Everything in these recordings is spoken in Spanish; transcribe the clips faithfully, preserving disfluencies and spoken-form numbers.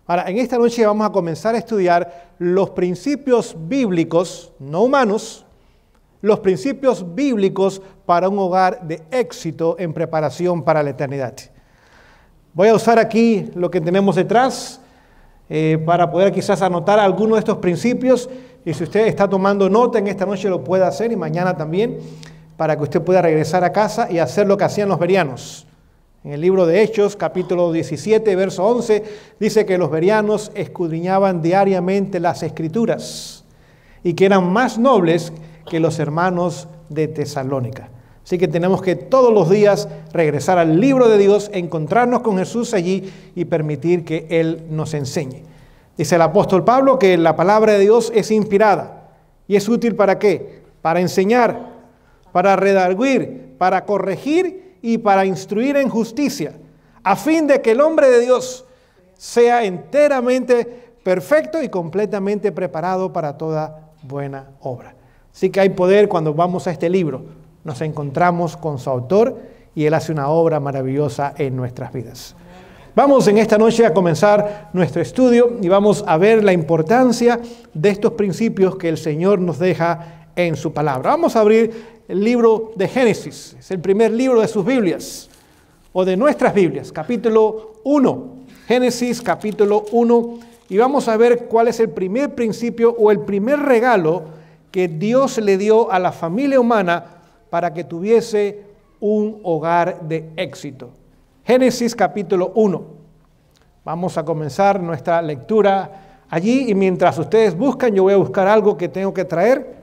Ahora, en esta noche vamos a comenzar a estudiar los principios bíblicos, no humanos, los principios bíblicos para un hogar de éxito en preparación para la eternidad. Voy a usar aquí lo que tenemos detrás eh, para poder quizás anotar algunos de estos principios, y si usted está tomando nota en esta noche lo puede hacer y mañana también, para que usted pueda regresar a casa y hacer lo que hacían los bereanos. En el libro de Hechos, capítulo diecisiete, verso once, dice que los bereanos escudriñaban diariamente las Escrituras y que eran más nobles que los hermanos de Tesalónica. Así que tenemos que todos los días regresar al libro de Dios, encontrarnos con Jesús allí y permitir que Él nos enseñe. Dice el apóstol Pablo que la palabra de Dios es inspirada. ¿Y es útil para qué? Para enseñar, para redarguir, para corregir y para instruir en justicia, a fin de que el hombre de Dios sea enteramente perfecto y completamente preparado para toda buena obra. Así que hay poder cuando vamos a este libro. Nos encontramos con su autor y él hace una obra maravillosa en nuestras vidas. Vamos en esta noche a comenzar nuestro estudio y vamos a ver la importancia de estos principios que el Señor nos deja en su palabra. Vamos a abrir el libro de Génesis, es el primer libro de sus Biblias o de nuestras Biblias, capítulo uno. Génesis capítulo uno, y vamos a ver cuál es el primer principio o el primer regalo que Dios le dio a la familia humana para que tuviese un hogar de éxito. Génesis capítulo uno. Vamos a comenzar nuestra lectura allí y mientras ustedes buscan, yo voy a buscar algo que tengo que traer.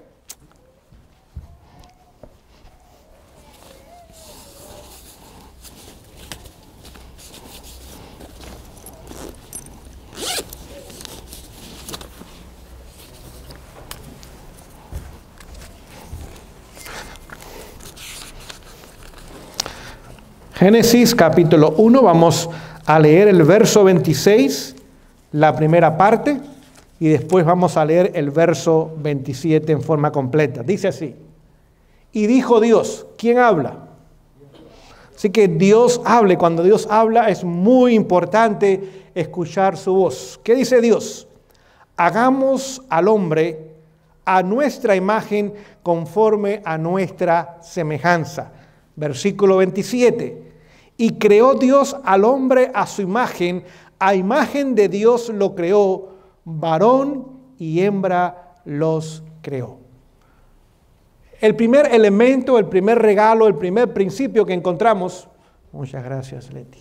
Génesis capítulo uno, vamos a leer el verso veintiséis, la primera parte, y después vamos a leer el verso veintisiete en forma completa. Dice así: y dijo Dios, ¿quién habla? Así que Dios habla, y cuando Dios habla es muy importante escuchar su voz. ¿Qué dice Dios? Hagamos al hombre a nuestra imagen conforme a nuestra semejanza. Versículo veintisiete. Y creó Dios al hombre a su imagen, a imagen de Dios lo creó, varón y hembra los creó. El primer elemento, el primer regalo, el primer principio que encontramos, muchas gracias Leti,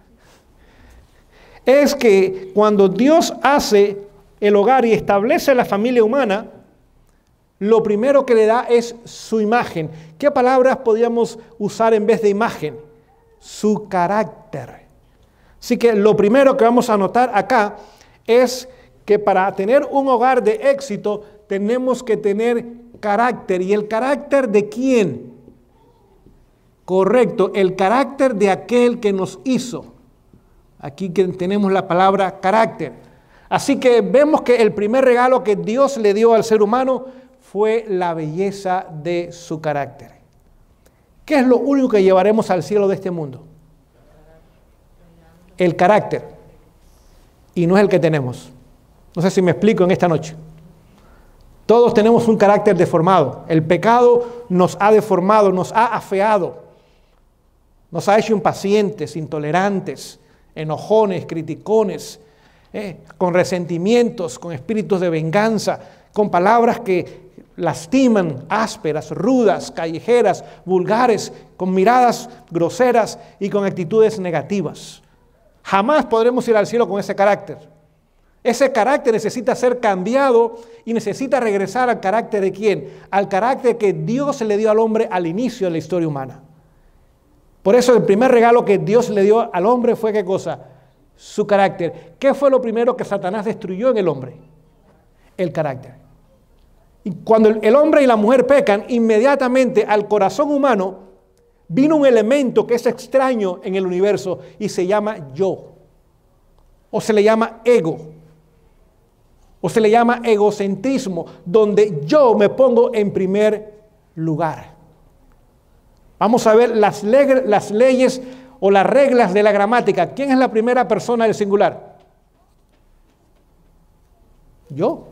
es que cuando Dios hace el hogar y establece la familia humana, lo primero que le da es su imagen. ¿Qué palabras podríamos usar en vez de imagen? Su carácter. Así que lo primero que vamos a notar acá es que para tener un hogar de éxito tenemos que tener carácter. ¿Y el carácter de quién? Correcto, el carácter de aquel que nos hizo. Aquí que tenemos la palabra carácter. Así que vemos que el primer regalo que Dios le dio al ser humano fue la belleza de su carácter. ¿Qué es lo único que llevaremos al cielo de este mundo? El carácter. Y no es el que tenemos. No sé si me explico en esta noche. Todos tenemos un carácter deformado. El pecado nos ha deformado, nos ha afeado. Nos ha hecho impacientes, intolerantes, enojones, criticones, eh, con resentimientos, con espíritus de venganza, con palabras que lastiman, ásperas, rudas, callejeras, vulgares, con miradas groseras y con actitudes negativas. Jamás podremos ir al cielo con ese carácter. Ese carácter necesita ser cambiado y necesita regresar al carácter de ¿quién? Al carácter que Dios le dio al hombre al inicio de la historia humana. Por eso el primer regalo que Dios le dio al hombre fue ¿qué cosa? Su carácter. ¿Qué fue lo primero que Satanás destruyó en el hombre? El carácter. Y cuando el hombre y la mujer pecan, inmediatamente al corazón humano vino un elemento que es extraño en el universo y se llama yo. O se le llama ego. O se le llama egocentrismo, donde yo me pongo en primer lugar. Vamos a ver las, le- las leyes o las reglas de la gramática. ¿Quién es la primera persona del singular? Yo.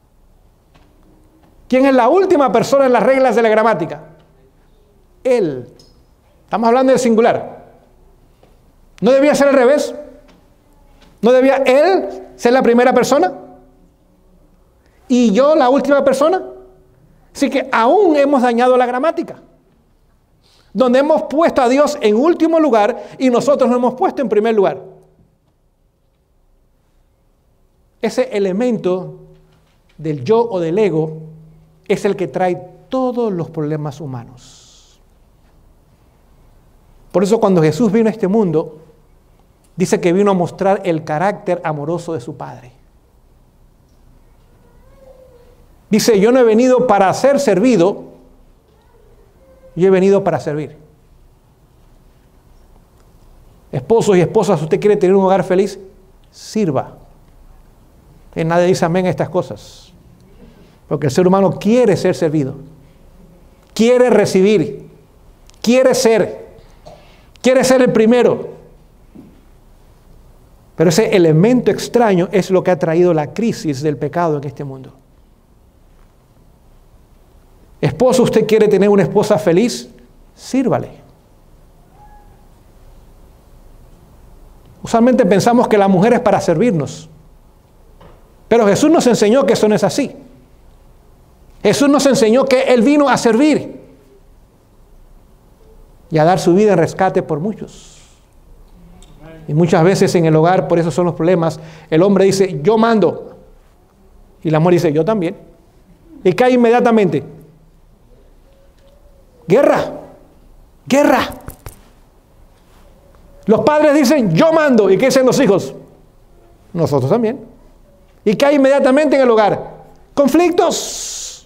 ¿Quién es la última persona en las reglas de la gramática? Él. Estamos hablando del singular. ¿No debía ser al revés? ¿No debía él ser la primera persona? ¿Y yo la última persona? Así que aún hemos dañado la gramática, donde hemos puesto a Dios en último lugar y nosotros nos hemos puesto en primer lugar. Ese elemento del yo o del ego es el que trae todos los problemas humanos. Por eso cuando Jesús vino a este mundo, dice que vino a mostrar el carácter amoroso de su Padre. Dice, yo no he venido para ser servido, yo he venido para servir. Esposos y esposas, ¿usted quiere tener un hogar feliz? Sirva. Y nadie dice amén a estas cosas. Porque el ser humano quiere ser servido. Quiere recibir. Quiere ser. Quiere ser el primero. Pero ese elemento extraño es lo que ha traído la crisis del pecado en este mundo. Esposo, ¿usted quiere tener una esposa feliz? Sírvale. Usualmente pensamos que la mujer es para servirnos. Pero Jesús nos enseñó que eso no es así. Jesús nos enseñó que Él vino a servir y a dar su vida en rescate por muchos. Y muchas veces en el hogar, por eso son los problemas, el hombre dice, yo mando. Y la mujer dice, yo también. Y cae inmediatamente. Guerra. Guerra. Los padres dicen, yo mando. ¿Y qué dicen los hijos? Nosotros también. Y cae inmediatamente en el hogar. Conflictos.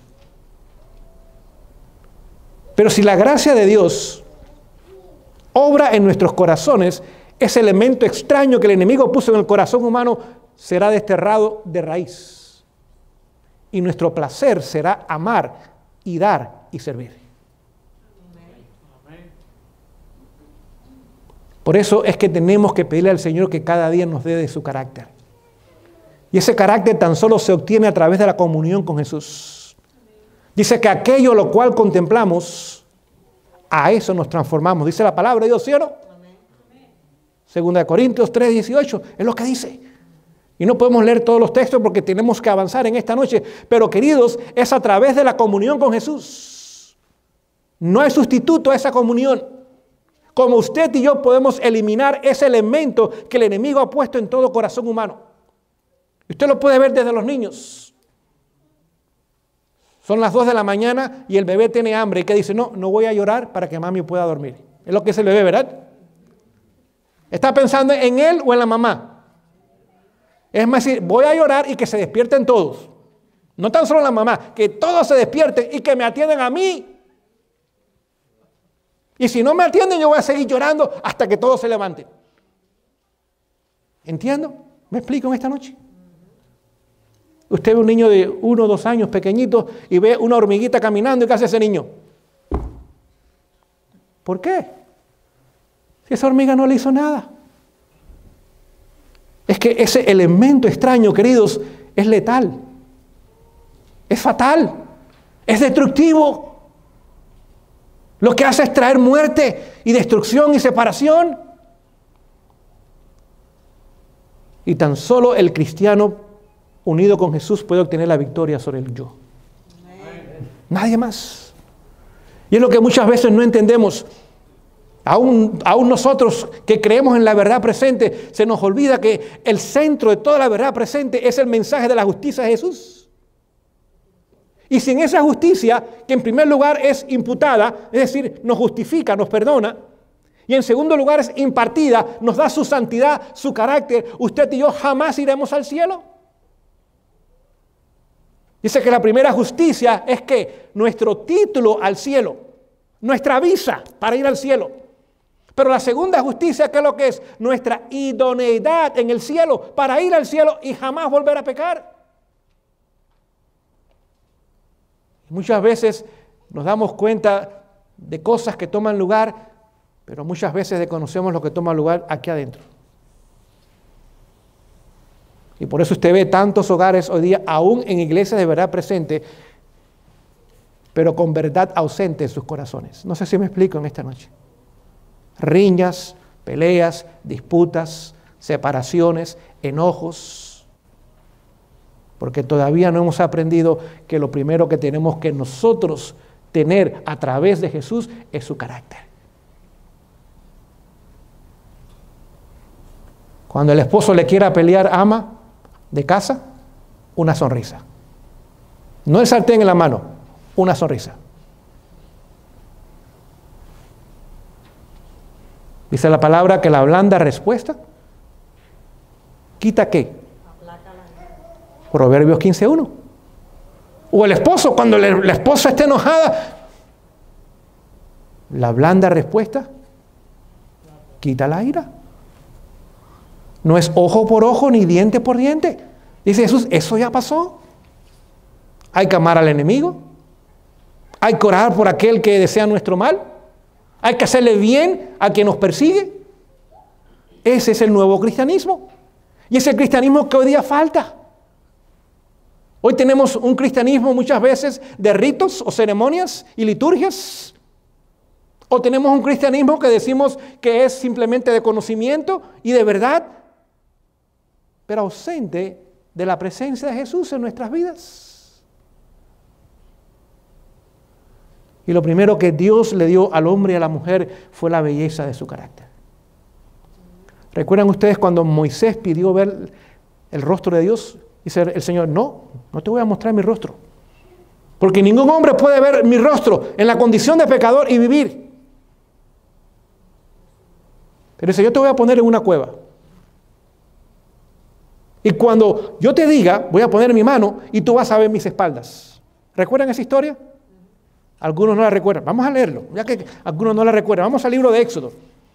Pero si la gracia de Dios obra en nuestros corazones, ese elemento extraño que el enemigo puso en el corazón humano será desterrado de raíz. Y nuestro placer será amar y dar y servir. Por eso es que tenemos que pedirle al Señor que cada día nos dé de su carácter. Y ese carácter tan solo se obtiene a través de la comunión con Jesús. Dice que aquello lo cual contemplamos, a eso nos transformamos. Dice la palabra de Dios, ¿sí o no? Segunda de Corintios tres, dieciocho, es lo que dice. Y no podemos leer todos los textos porque tenemos que avanzar en esta noche. Pero queridos, es a través de la comunión con Jesús. No hay sustituto a esa comunión. Como usted y yo podemos eliminar ese elemento que el enemigo ha puesto en todo corazón humano. Usted lo puede ver desde los niños. Son las dos de la mañana y el bebé tiene hambre. ¿Y qué dice? No, no voy a llorar para que mami pueda dormir. Es lo que es el bebé, ¿verdad? ¿Está pensando en él o en la mamá? Es más, decir, voy a llorar y que se despierten todos. No tan solo la mamá, que todos se despierten y que me atiendan a mí. Y si no me atienden, yo voy a seguir llorando hasta que todos se levanten. ¿Entiendo? ¿Me explico en esta noche? Usted ve un niño de uno o dos años, pequeñito, y ve una hormiguita caminando, ¿y qué hace ese niño? ¿Por qué? Si esa hormiga no le hizo nada. Es que ese elemento extraño, queridos, es letal. Es fatal. Es destructivo. Lo que hace es traer muerte y destrucción y separación. Y tan solo el cristiano unido con Jesús puede obtener la victoria sobre el yo. Amén. Nadie más. Y es lo que muchas veces no entendemos. Aún, aún nosotros que creemos en la verdad presente, se nos olvida que el centro de toda la verdad presente es el mensaje de la justicia de Jesús. Y sin esa justicia, que en primer lugar es imputada, es decir, nos justifica, nos perdona, y en segundo lugar es impartida, nos da su santidad, su carácter, usted y yo jamás iremos al cielo. Dice que la primera justicia es que nuestro título al cielo, nuestra visa para ir al cielo. Pero la segunda justicia, ¿qué es lo que es? Nuestra idoneidad en el cielo para ir al cielo y jamás volver a pecar. Muchas veces nos damos cuenta de cosas que toman lugar, pero muchas veces desconocemos lo que toma lugar aquí adentro. Y por eso usted ve tantos hogares hoy día, aún en iglesias de verdad presente, pero con verdad ausente en sus corazones. No sé si me explico en esta noche. Riñas, peleas, disputas, separaciones, enojos, porque todavía no hemos aprendido que lo primero que tenemos que nosotros tener a través de Jesús es su carácter. Cuando el esposo le quiera pelear, ama de casa, una sonrisa. No el sartén en la mano, una sonrisa. Dice la palabra que la blanda respuesta quita ¿qué? Proverbios quince uno. O el esposo, cuando le, la esposa esté enojada, la blanda respuesta quita la ira. No es ojo por ojo ni diente por diente. Dice Jesús, eso ya pasó. Hay que amar al enemigo. Hay que orar por aquel que desea nuestro mal. Hay que hacerle bien a quien nos persigue. Ese es el nuevo cristianismo. Y es el cristianismo que hoy día falta. Hoy tenemos un cristianismo muchas veces de ritos o ceremonias y liturgias. O tenemos un cristianismo que decimos que es simplemente de conocimiento y de verdad, pero ausente de la presencia de Jesús en nuestras vidas. Y lo primero que Dios le dio al hombre y a la mujer fue la belleza de su carácter. ¿Recuerdan ustedes cuando Moisés pidió ver el rostro de Dios? Dice el Señor, no, no te voy a mostrar mi rostro. Porque ningún hombre puede ver mi rostro en la condición de pecador y vivir. Pero dice, yo te voy a poner en una cueva. Y cuando yo te diga, voy a poner mi mano y tú vas a ver mis espaldas. ¿Recuerdan esa historia? Algunos no la recuerdan. Vamos a leerlo, ya que algunos no la recuerdan. Vamos al libro de Éxodo.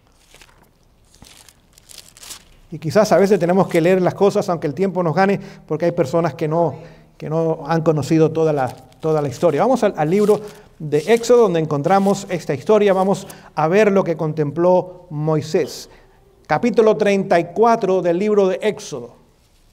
Y quizás a veces tenemos que leer las cosas aunque el tiempo nos gane, porque hay personas que no, que no han conocido toda la, toda la historia. Vamos al, al libro de Éxodo, donde encontramos esta historia. Vamos a ver lo que contempló Moisés. Capítulo treinta y cuatro del libro de Éxodo.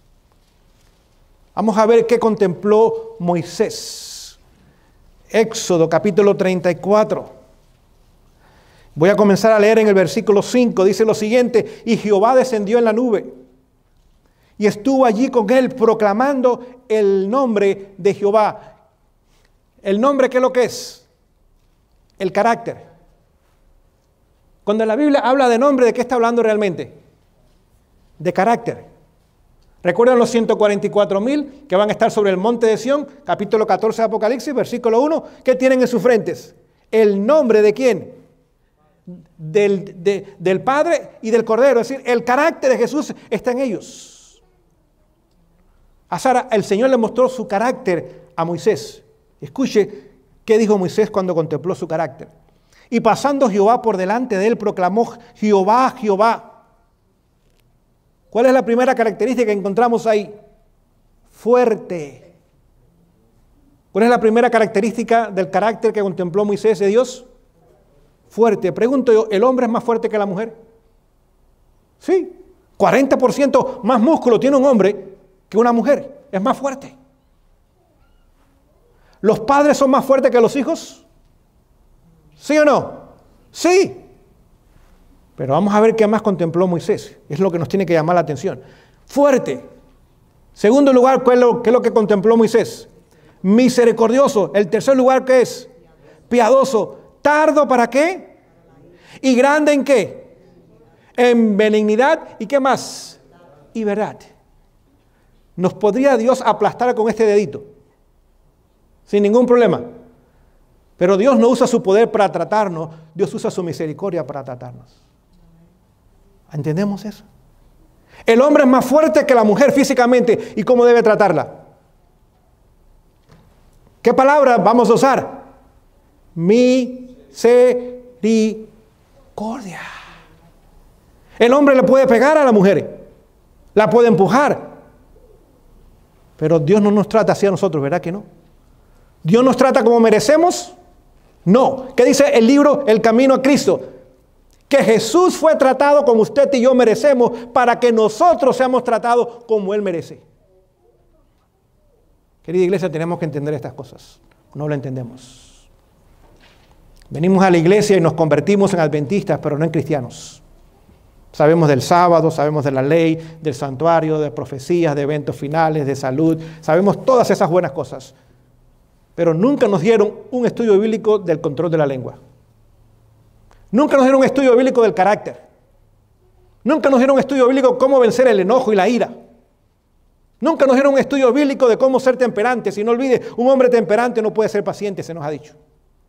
Vamos a ver qué contempló Moisés. Éxodo capítulo treinta y cuatro. Voy a comenzar a leer en el versículo cinco. Dice lo siguiente: y Jehová descendió en la nube y estuvo allí con él proclamando el nombre de Jehová. ¿El nombre qué es lo que es? El carácter. Cuando la Biblia habla de nombre, ¿de qué está hablando realmente? De carácter. ¿Recuerdan los ciento cuarenta y cuatro mil que van a estar sobre el monte de Sión? Capítulo catorce de Apocalipsis, versículo uno. ¿Qué tienen en sus frentes? ¿El nombre de quién? Del, de, del Padre y del Cordero. Es decir, el carácter de Jesús está en ellos. A Sara, el Señor le mostró su carácter a Moisés. Escuche qué dijo Moisés cuando contempló su carácter. Y pasando Jehová por delante de él, proclamó: Jehová, Jehová. ¿Cuál es la primera característica que encontramos ahí? Fuerte. ¿Cuál es la primera característica del carácter que contempló Moisés de Dios? Fuerte. Pregunto yo, ¿el hombre es más fuerte que la mujer? Sí. cuarenta por ciento más músculo tiene un hombre que una mujer. Es más fuerte. ¿Los padres son más fuertes que los hijos? ¿Sí o no? Sí. Pero vamos a ver qué más contempló Moisés. Es lo que nos tiene que llamar la atención. Fuerte. Segundo lugar, ¿qué es lo, qué es lo que contempló Moisés? Misericordioso. El tercer lugar, ¿qué es? Piadoso. ¿Tardo para qué? ¿Y grande en qué? En benignidad. ¿Y qué más? Y verdad. ¿Nos podría Dios aplastar con este dedito? Sin ningún problema. Pero Dios no usa su poder para tratarnos. Dios usa su misericordia para tratarnos. ¿Entendemos eso? El hombre es más fuerte que la mujer físicamente. ¿Y cómo debe tratarla? ¿Qué palabra vamos a usar? Misericordia. El hombre le puede pegar a la mujer, la puede empujar, pero Dios no nos trata así a nosotros, ¿verdad que no? ¿Dios nos trata como merecemos? No. ¿Qué dice el libro El Camino a Cristo? Que Jesús fue tratado como usted y yo merecemos para que nosotros seamos tratados como Él merece. Querida iglesia, tenemos que entender estas cosas. No lo entendemos. Venimos a la iglesia y nos convertimos en adventistas, pero no en cristianos. Sabemos del sábado, sabemos de la ley, del santuario, de profecías, de eventos finales, de salud. Sabemos todas esas buenas cosas. Pero nunca nos dieron un estudio bíblico del control de la lengua. Nunca nos dieron un estudio bíblico del carácter. Nunca nos dieron un estudio bíblico de cómo vencer el enojo y la ira. Nunca nos dieron un estudio bíblico de cómo ser temperante. Si no olvide, un hombre temperante no puede ser paciente, se nos ha dicho.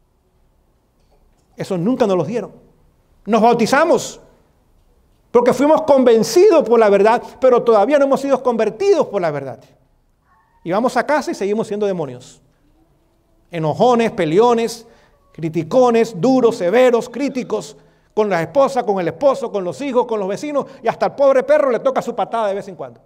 Eso nunca nos lo dieron. Nos bautizamos porque fuimos convencidos por la verdad, pero todavía no hemos sido convertidos por la verdad. Y vamos a casa y seguimos siendo demonios. Enojones, peleones, criticones, duros, severos, críticos, con la esposa, con el esposo, con los hijos, con los vecinos, y hasta al pobre perro le toca su patada de vez en cuando.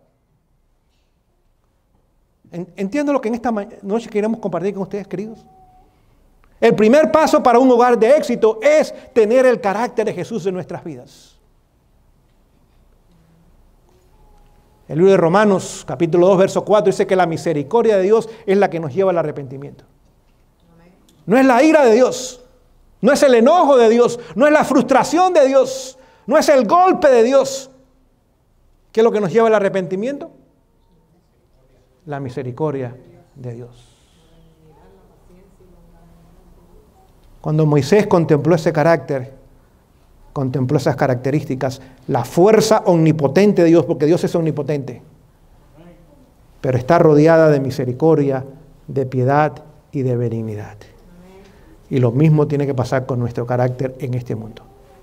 Entiendo lo que en esta noche queremos compartir con ustedes, queridos. El primer paso para un hogar de éxito es tener el carácter de Jesús en nuestras vidas. El libro de Romanos, capítulo dos, verso cuatro, dice que la misericordia de Dios es la que nos lleva al arrepentimiento. No es la ira de Dios, no es el enojo de Dios, no es la frustración de Dios, no es el golpe de Dios. ¿Qué es lo que nos lleva al arrepentimiento? La misericordia de Dios. Cuando Moisés contempló ese carácter, contempló esas características, la fuerza omnipotente de Dios, porque Dios es omnipotente, pero está rodeada de misericordia, de piedad y de benignidad. Y lo mismo tiene que pasar con nuestro carácter en este mundo.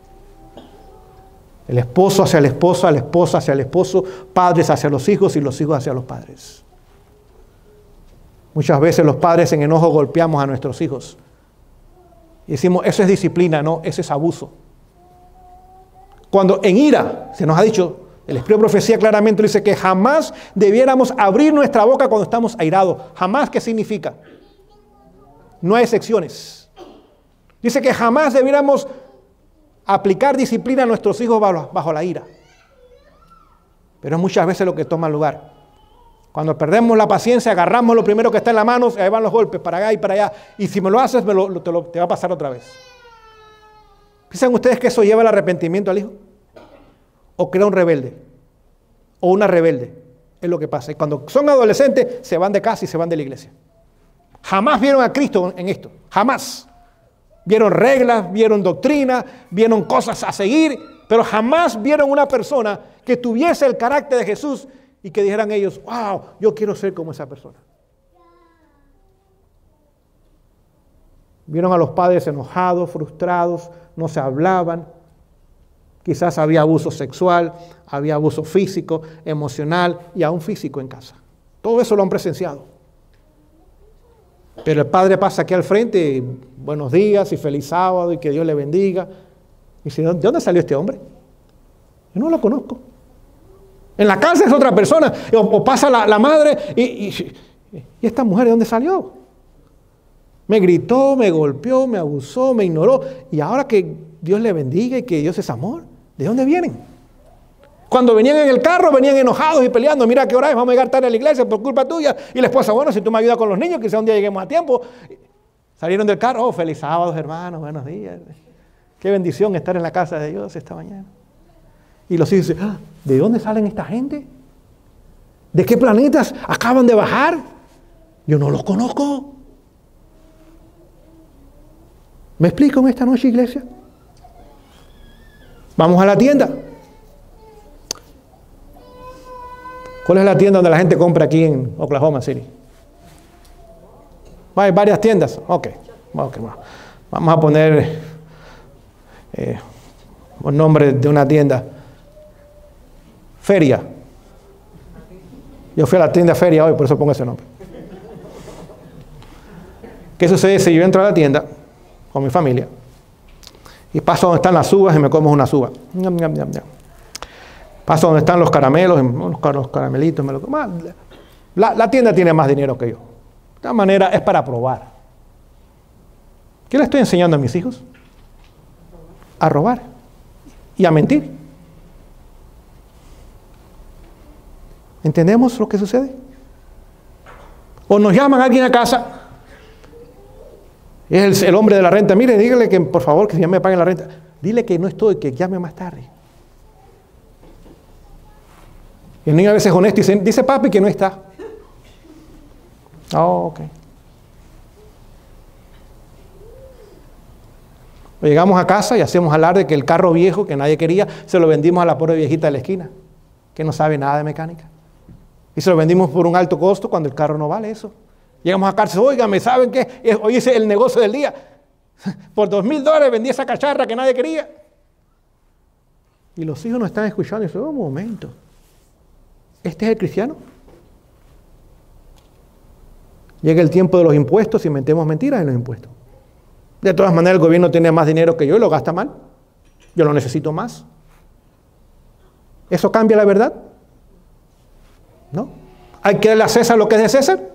El esposo hacia la esposa, la esposa hacia el esposo, padres hacia los hijos y los hijos hacia los padres. Muchas veces los padres en enojo golpeamos a nuestros hijos. Y decimos, eso es disciplina, no, eso es abuso. Cuando en ira, se nos ha dicho, el Espíritu de Profecía claramente dice que jamás debiéramos abrir nuestra boca cuando estamos airados. Jamás, ¿qué significa? No hay excepciones. Dice que jamás debiéramos aplicar disciplina a nuestros hijos bajo, bajo la ira. Pero es muchas veces lo que toma lugar. Cuando perdemos la paciencia, agarramos lo primero que está en la mano, ahí van los golpes para allá y para allá. Y si me lo haces, me lo, te, lo, te va a pasar otra vez. ¿Piensan ustedes que eso lleva el arrepentimiento al hijo? ¿O crea un rebelde? ¿O una rebelde? Es lo que pasa. Y cuando son adolescentes, se van de casa y se van de la iglesia. Jamás vieron a Cristo en esto. Jamás. Vieron reglas, vieron doctrina, vieron cosas a seguir, pero jamás vieron una persona que tuviese el carácter de Jesús y que dijeran ellos, wow, yo quiero ser como esa persona. Vieron a los padres enojados, frustrados, no se hablaban. Quizás había abuso sexual, había abuso físico, emocional y aún físico en casa. Todo eso lo han presenciado. Pero el padre pasa aquí al frente, y, buenos días y feliz sábado y que Dios le bendiga. Y dice, ¿de dónde salió este hombre? Yo no lo conozco. En la casa es otra persona. O, o pasa la, la madre y, y, y esta mujer, ¿de dónde salió? Me gritó, me golpeó, me abusó, me ignoró. Y ahora que Dios le bendiga y que Dios es amor, ¿de dónde vienen? Cuando venían en el carro, venían enojados y peleando. Mira qué hora es, vamos a llegar tarde a la iglesia por culpa tuya. Y la esposa, bueno, si tú me ayudas con los niños, quizá un día lleguemos a tiempo. Salieron del carro, oh, feliz sábado, hermanos, buenos días. Qué bendición estar en la casa de Dios esta mañana. Y los hijos dicen, ¿de dónde salen esta gente? ¿De qué planetas acaban de bajar? Yo no los conozco. ¿Me explico en esta noche, iglesia? Vamos a la tienda. ¿Cuál es la tienda donde la gente compra aquí en Oklahoma City? Hay varias tiendas. Ok. okay. Vamos a poner eh, un nombre de una tienda. Feria. Yo fui a la tienda Feria hoy, por eso pongo ese nombre. ¿Qué sucede si yo entro a la tienda con mi familia y paso donde están las uvas y me como unas uvas? Ñam, ñam, ñam, ñam. Paso donde están los caramelos, los caramelitos, me lo como. La, la tienda tiene más dinero que yo. De esta manera es para probar. ¿Qué le estoy enseñando a mis hijos? A robar. y a mentir. ¿Entendemos lo que sucede? O nos llaman a alguien a casa, es el, el hombre de la renta, mire, dígale que por favor que ya me paguen la renta. Dile que no estoy, que llame más tarde. Y el niño a veces es honesto y dice, dice papi que no está. Oh, ok. O llegamos a casa y hacemos alarde que el carro viejo que nadie quería, se lo vendimos a la pobre viejita de la esquina, que no sabe nada de mecánica. Y se lo vendimos por un alto costo cuando el carro no vale eso. Llegamos a casa, óigame, ¿saben qué? Hoy hice el negocio del día. Por dos mil dólares vendí esa cacharra que nadie quería. Y los hijos no están escuchando y dicen, un momento, ¿este es el cristiano? Llega el tiempo de los impuestos y metemos mentiras en los impuestos. De todas maneras, el gobierno tiene más dinero que yo y lo gasta mal. Yo lo necesito más. ¿Eso cambia la verdad? ¿No? Hay que darle a César lo que es de César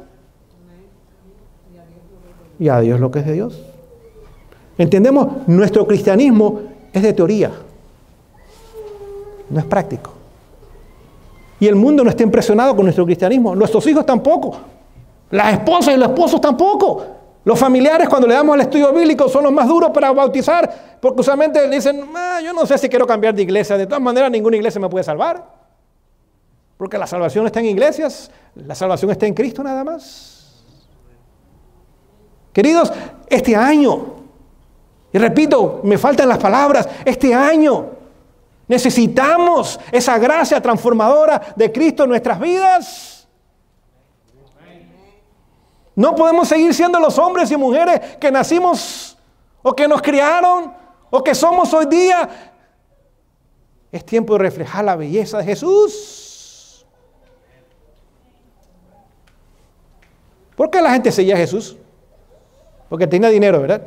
y a Dios lo que es de Dios. ¿Entendemos? Nuestro cristianismo es de teoría, no es práctico. Y el mundo no está impresionado con nuestro cristianismo. Nuestros hijos tampoco. Las esposas y los esposos tampoco. Los familiares, cuando le damos el estudio bíblico, son los más duros para bautizar, porque usualmente dicen, ah, yo no sé si quiero cambiar de iglesia. De todas maneras, ninguna iglesia me puede salvar. Porque la salvación no está en iglesias, la salvación está en Cristo nada más. Queridos, este año, y repito, me faltan las palabras, este año necesitamos esa gracia transformadora de Cristo en nuestras vidas. No podemos seguir siendo los hombres y mujeres que nacimos o que nos criaron o que somos hoy día. Es tiempo de reflejar la belleza de Jesús. ¿Por qué la gente seguía a Jesús? Porque tenía dinero, ¿verdad?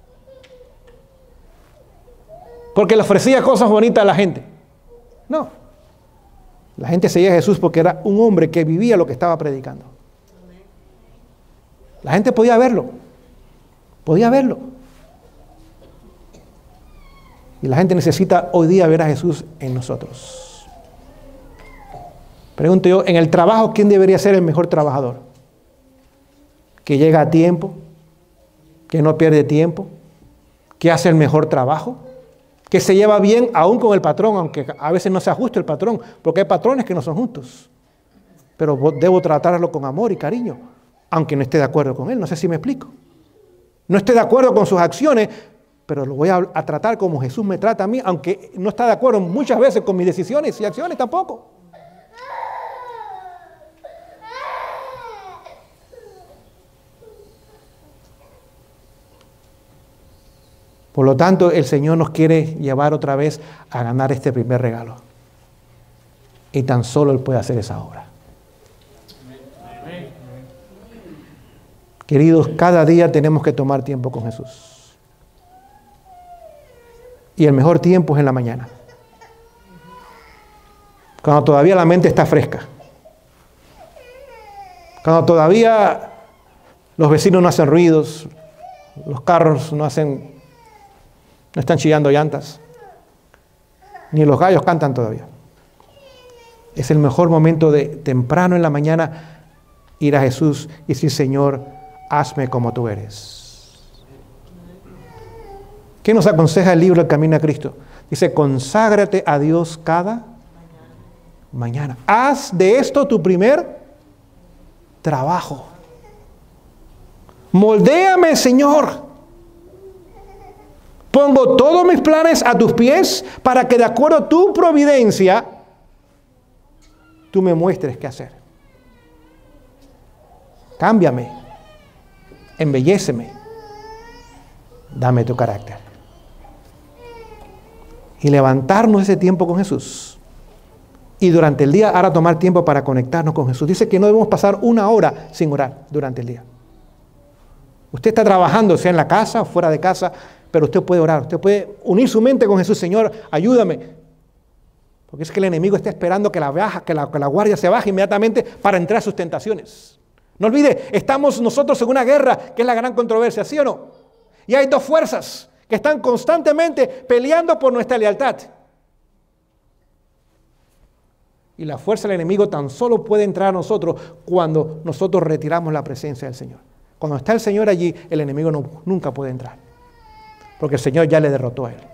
Porque le ofrecía cosas bonitas a la gente. No. La gente seguía a Jesús porque era un hombre que vivía lo que estaba predicando. La gente podía verlo. Podía verlo. Y la gente necesita hoy día ver a Jesús en nosotros. Pregunto yo, en el trabajo, ¿quién debería ser el mejor trabajador? Que llega a tiempo, que no pierde tiempo, que hace el mejor trabajo, que se lleva bien aún con el patrón, aunque a veces no sea justo el patrón, porque hay patrones que no son justos. Pero debo tratarlo con amor y cariño, aunque no esté de acuerdo con él. No sé si me explico. No esté de acuerdo con sus acciones, pero lo voy a, a tratar como Jesús me trata a mí, aunque no está de acuerdo muchas veces con mis decisiones y acciones tampoco. Por lo tanto, el Señor nos quiere llevar otra vez a ganar este primer regalo. Y tan solo Él puede hacer esa obra. Queridos, cada día tenemos que tomar tiempo con Jesús. Y el mejor tiempo es en la mañana. Cuando todavía la mente está fresca. Cuando todavía los vecinos no hacen ruidos, los carros no hacen... No están chillando llantas. Ni los gallos cantan todavía. Es el mejor momento de temprano en la mañana ir a Jesús y decir, Señor, hazme como tú eres. ¿Qué nos aconseja el libro El Camino a Cristo? Dice, conságrate a Dios cada mañana. Haz de esto tu primer trabajo. Moldéame, Señor. Pongo todos mis planes a tus pies para que de acuerdo a tu providencia, tú me muestres qué hacer. Cámbiame, embelléceme, dame tu carácter. Y levantarnos ese tiempo con Jesús. Y durante el día, ahora tomar tiempo para conectarnos con Jesús. Dice que no debemos pasar una hora sin orar durante el día. Usted está trabajando, sea en la casa o fuera de casa, pero usted puede orar, usted puede unir su mente con Jesús. Señor, ayúdame. Porque es que el enemigo está esperando que la, baja, que la, que la guardia se baje inmediatamente para entrar a sus tentaciones. No olvide, estamos nosotros en una guerra, que es la gran controversia, ¿sí o no? Y hay dos fuerzas que están constantemente peleando por nuestra lealtad. Y la fuerza del enemigo tan solo puede entrar a nosotros cuando nosotros retiramos la presencia del Señor. Cuando está el Señor allí, el enemigo no, nunca puede entrar. Porque el Señor ya le derrotó a él.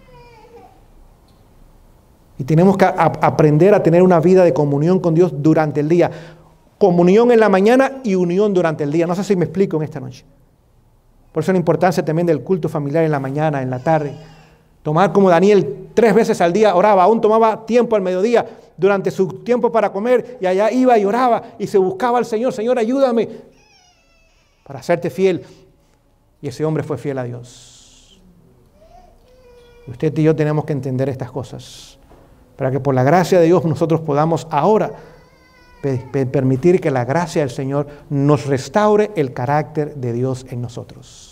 Y tenemos que a, aprender a tener una vida de comunión con Dios durante el día. Comunión en la mañana y unión durante el día. No sé si me explico en esta noche. Por eso la importancia también del culto familiar en la mañana, en la tarde. Tomar como Daniel tres veces al día oraba, aún tomaba tiempo al mediodía durante su tiempo para comer y allá iba y oraba y se buscaba al Señor. Señor, ayúdame para hacerte fiel. Y ese hombre fue fiel a Dios. Usted y yo tenemos que entender estas cosas para que por la gracia de Dios nosotros podamos ahora permitir que la gracia del Señor nos restaure el carácter de Dios en nosotros.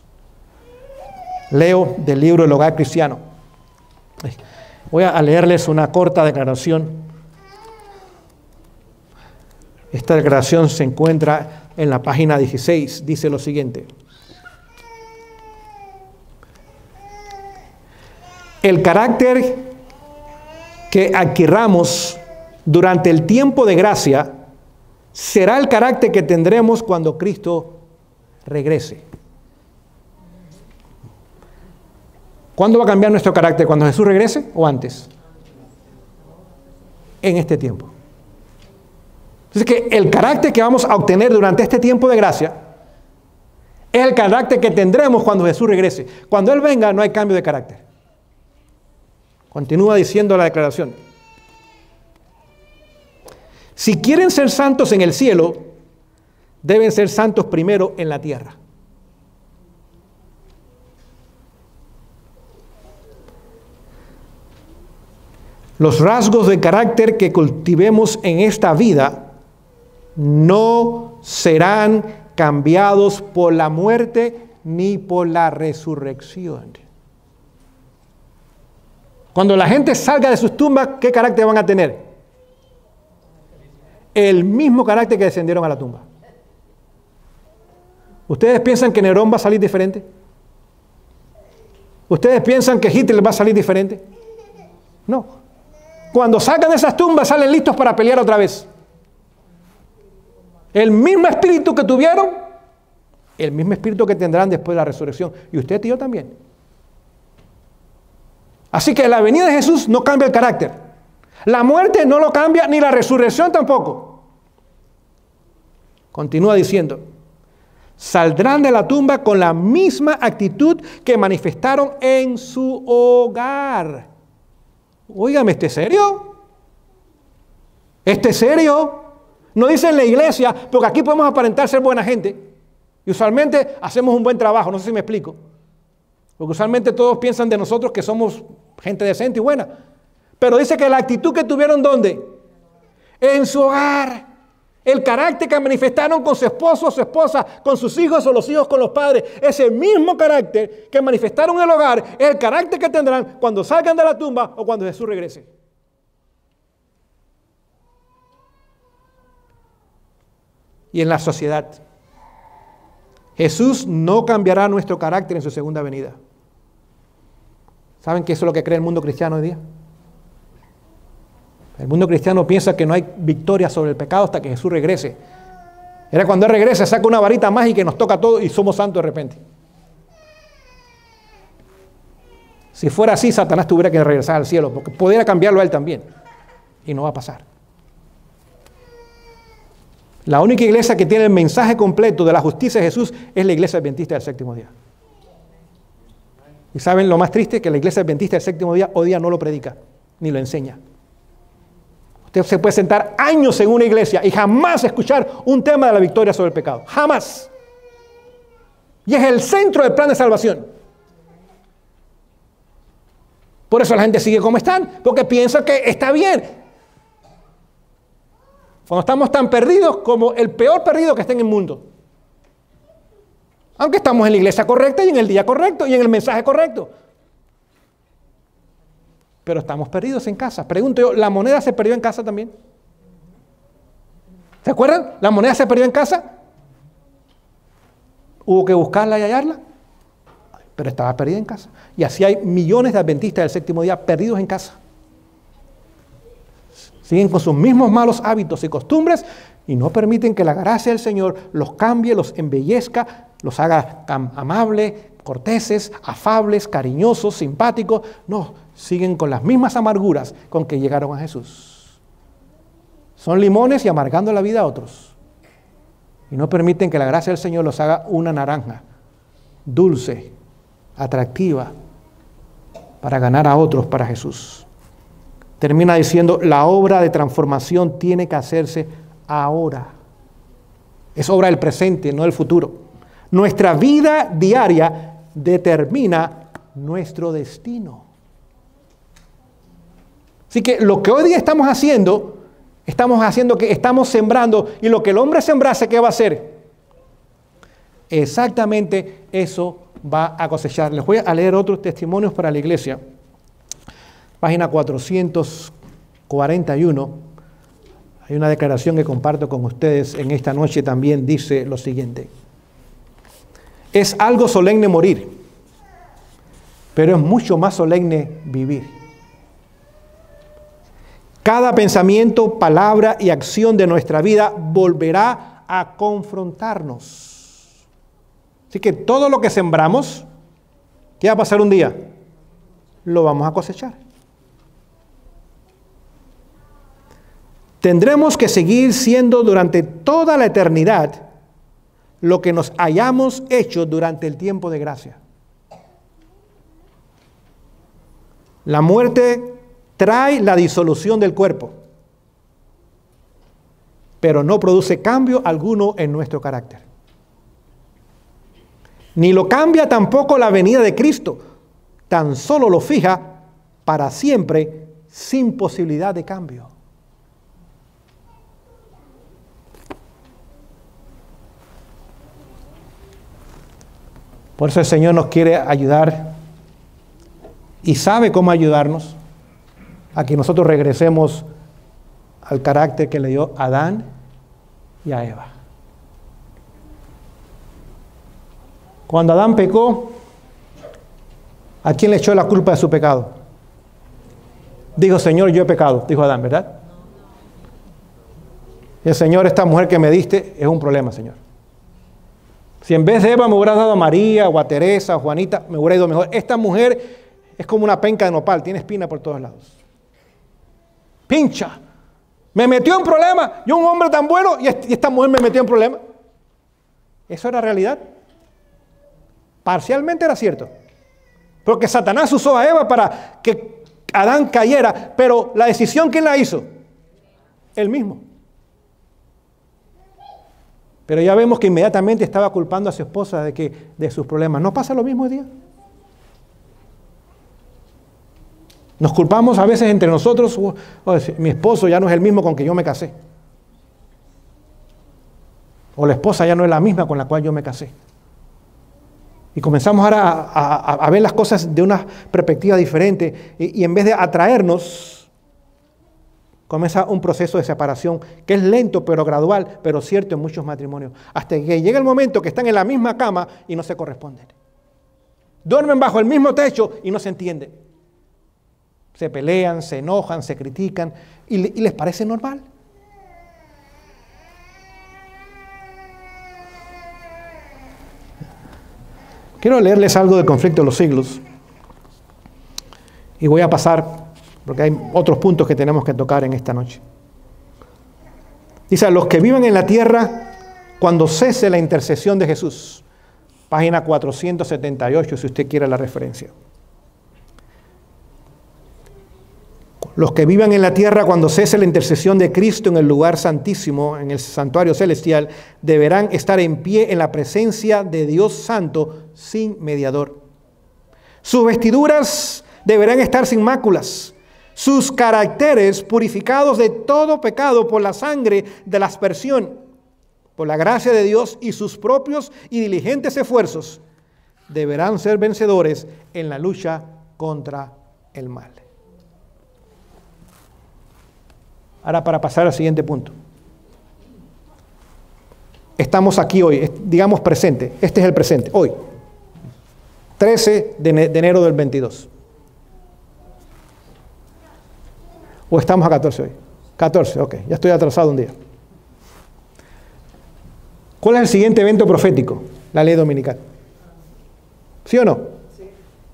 Leo del libro El Hogar Cristiano. Voy a leerles una corta declaración. Esta declaración se encuentra en la página dieciséis. Dice lo siguiente: el carácter que adquiramos durante el tiempo de gracia será el carácter que tendremos cuando Cristo regrese. ¿Cuándo va a cambiar nuestro carácter? ¿Cuando Jesús regrese o antes? En este tiempo. Entonces, que el carácter que vamos a obtener durante este tiempo de gracia es el carácter que tendremos cuando Jesús regrese. Cuando Él venga no hay cambio de carácter. Continúa diciendo la declaración: si quieren ser santos en el cielo, deben ser santos primero en la tierra. Los rasgos de carácter que cultivemos en esta vida no serán cambiados por la muerte ni por la resurrección. Cuando la gente salga de sus tumbas, ¿qué carácter van a tener? El mismo carácter que descendieron a la tumba. ¿Ustedes piensan que Nerón va a salir diferente? ¿Ustedes piensan que Hitler va a salir diferente? No. Cuando salgan de esas tumbas, salen listos para pelear otra vez. El mismo espíritu que tuvieron, el mismo espíritu que tendrán después de la resurrección. Y usted y yo también. Así que la venida de Jesús no cambia el carácter. La muerte no lo cambia, ni la resurrección tampoco. Continúa diciendo: saldrán de la tumba con la misma actitud que manifestaron en su hogar. Óigame, ¿este es serio? ¿Este es serio? No dice en la iglesia, porque aquí podemos aparentar ser buena gente. Y usualmente hacemos un buen trabajo, no sé si me explico. Porque usualmente todos piensan de nosotros que somos gente decente y buena. Pero dice que la actitud que tuvieron, ¿dónde? En su hogar. El carácter que manifestaron con su esposo o su esposa, con sus hijos o los hijos con los padres. Ese mismo carácter que manifestaron en el hogar es el carácter que tendrán cuando salgan de la tumba o cuando Jesús regrese. Y en la sociedad, Jesús no cambiará nuestro carácter en su segunda venida. ¿Saben que eso es lo que cree el mundo cristiano hoy día? El mundo cristiano piensa que no hay victoria sobre el pecado hasta que Jesús regrese. Era cuando Él regrese, saca una varita mágica y nos toca todo y somos santos de repente. Si fuera así, Satanás tuviera que regresar al cielo, porque pudiera cambiarlo a él también. Y no va a pasar. La única iglesia que tiene el mensaje completo de la justicia de Jesús es la iglesia adventista del séptimo día. ¿Y saben lo más triste? Que la iglesia adventista del séptimo día hoy día no lo predica, ni lo enseña. Usted se puede sentar años en una iglesia y jamás escuchar un tema de la victoria sobre el pecado. Jamás. Y es el centro del plan de salvación. Por eso la gente sigue como están, porque piensa que está bien. Cuando estamos tan perdidos como el peor perdido que está en el mundo. Aunque estamos en la iglesia correcta y en el día correcto y en el mensaje correcto. Pero estamos perdidos en casa. Pregunto yo, ¿la moneda se perdió en casa también? ¿Se acuerdan? ¿La moneda se perdió en casa? ¿Hubo que buscarla y hallarla? Pero estaba perdida en casa. Y así hay millones de adventistas del séptimo día perdidos en casa. Siguen con sus mismos malos hábitos y costumbres y no permiten que la gracia del Señor los cambie, los embellezca, los haga amables, corteses, afables, cariñosos, simpáticos. No, siguen con las mismas amarguras con que llegaron a Jesús. Son limones y amargando la vida a otros. Y no permiten que la gracia del Señor los haga una naranja, dulce, atractiva, para ganar a otros para Jesús. Termina diciendo, la obra de transformación tiene que hacerse ahora. Es obra del presente, no del futuro. Nuestra vida diaria determina nuestro destino. Así que lo que hoy día estamos haciendo, estamos haciendo que estamos sembrando, y lo que el hombre sembrase, ¿qué va a hacer? Exactamente eso va a cosechar. Les voy a leer otros testimonios para la iglesia. Página cuatrocientos cuarenta y uno. Hay una declaración que comparto con ustedes en esta noche también. Dice lo siguiente: es algo solemne morir, pero es mucho más solemne vivir. Cada pensamiento, palabra y acción de nuestra vida volverá a confrontarnos. Así que todo lo que sembramos, ¿qué va a pasar un día? Lo vamos a cosechar. Tendremos que seguir siendo durante toda la eternidad lo que nos hayamos hecho durante el tiempo de gracia. La muerte trae la disolución del cuerpo, pero no produce cambio alguno en nuestro carácter. Ni lo cambia tampoco la venida de Cristo, tan solo lo fija para siempre sin posibilidad de cambio. Por eso el Señor nos quiere ayudar y sabe cómo ayudarnos a que nosotros regresemos al carácter que le dio a Adán y a Eva. Cuando Adán pecó, ¿a quién le echó la culpa de su pecado? Dijo, Señor, yo he pecado, dijo Adán, ¿verdad? Y el Señor, esta mujer que me diste es un problema, Señor. Si en vez de Eva me hubieras dado a María o a Teresa o Juanita, me hubiera ido mejor. Esta mujer es como una penca de nopal, tiene espina por todos lados. Pincha. Me metió en problemas. Yo, un hombre tan bueno, y esta mujer me metió en problemas. ¿Eso era realidad? Parcialmente era cierto. Porque Satanás usó a Eva para que Adán cayera, pero la decisión, ¿quién la hizo? Él mismo. Pero ya vemos que inmediatamente estaba culpando a su esposa de, que, de sus problemas. ¿No pasa lo mismo hoy día? Nos culpamos a veces entre nosotros. Oh, oh, mi esposo ya no es el mismo con que yo me casé. O la esposa ya no es la misma con la cual yo me casé. Y comenzamos ahora a, a, a ver las cosas de una perspectiva diferente. Y, y en vez de atraernos, comienza un proceso de separación que es lento pero gradual, pero cierto en muchos matrimonios. Hasta que llega el momento que están en la misma cama y no se corresponden. Duermen bajo el mismo techo y no se entienden. Se pelean, se enojan, se critican y, y les parece normal. Quiero leerles algo del conflicto de los siglos y voy a pasar, porque hay otros puntos que tenemos que tocar en esta noche. Dice, a los que viven en la tierra cuando cese la intercesión de Jesús. Página cuatrocientos setenta y ocho, si usted quiere la referencia. Los que vivan en la tierra cuando cese la intercesión de Cristo en el lugar santísimo, en el santuario celestial, deberán estar en pie en la presencia de Dios Santo sin mediador. Sus vestiduras deberán estar sin máculas, sus caracteres purificados de todo pecado por la sangre de la aspersión, por la gracia de Dios y sus propios y diligentes esfuerzos, deberán ser vencedores en la lucha contra el mal. Ahora, para pasar al siguiente punto. Estamos aquí hoy, digamos presente. Este es el presente, hoy. trece de enero del veintidós. ¿O estamos a catorce hoy? catorce, ok, ya estoy atrasado un día. ¿Cuál es el siguiente evento profético? La ley dominical. ¿Sí o no? Sí.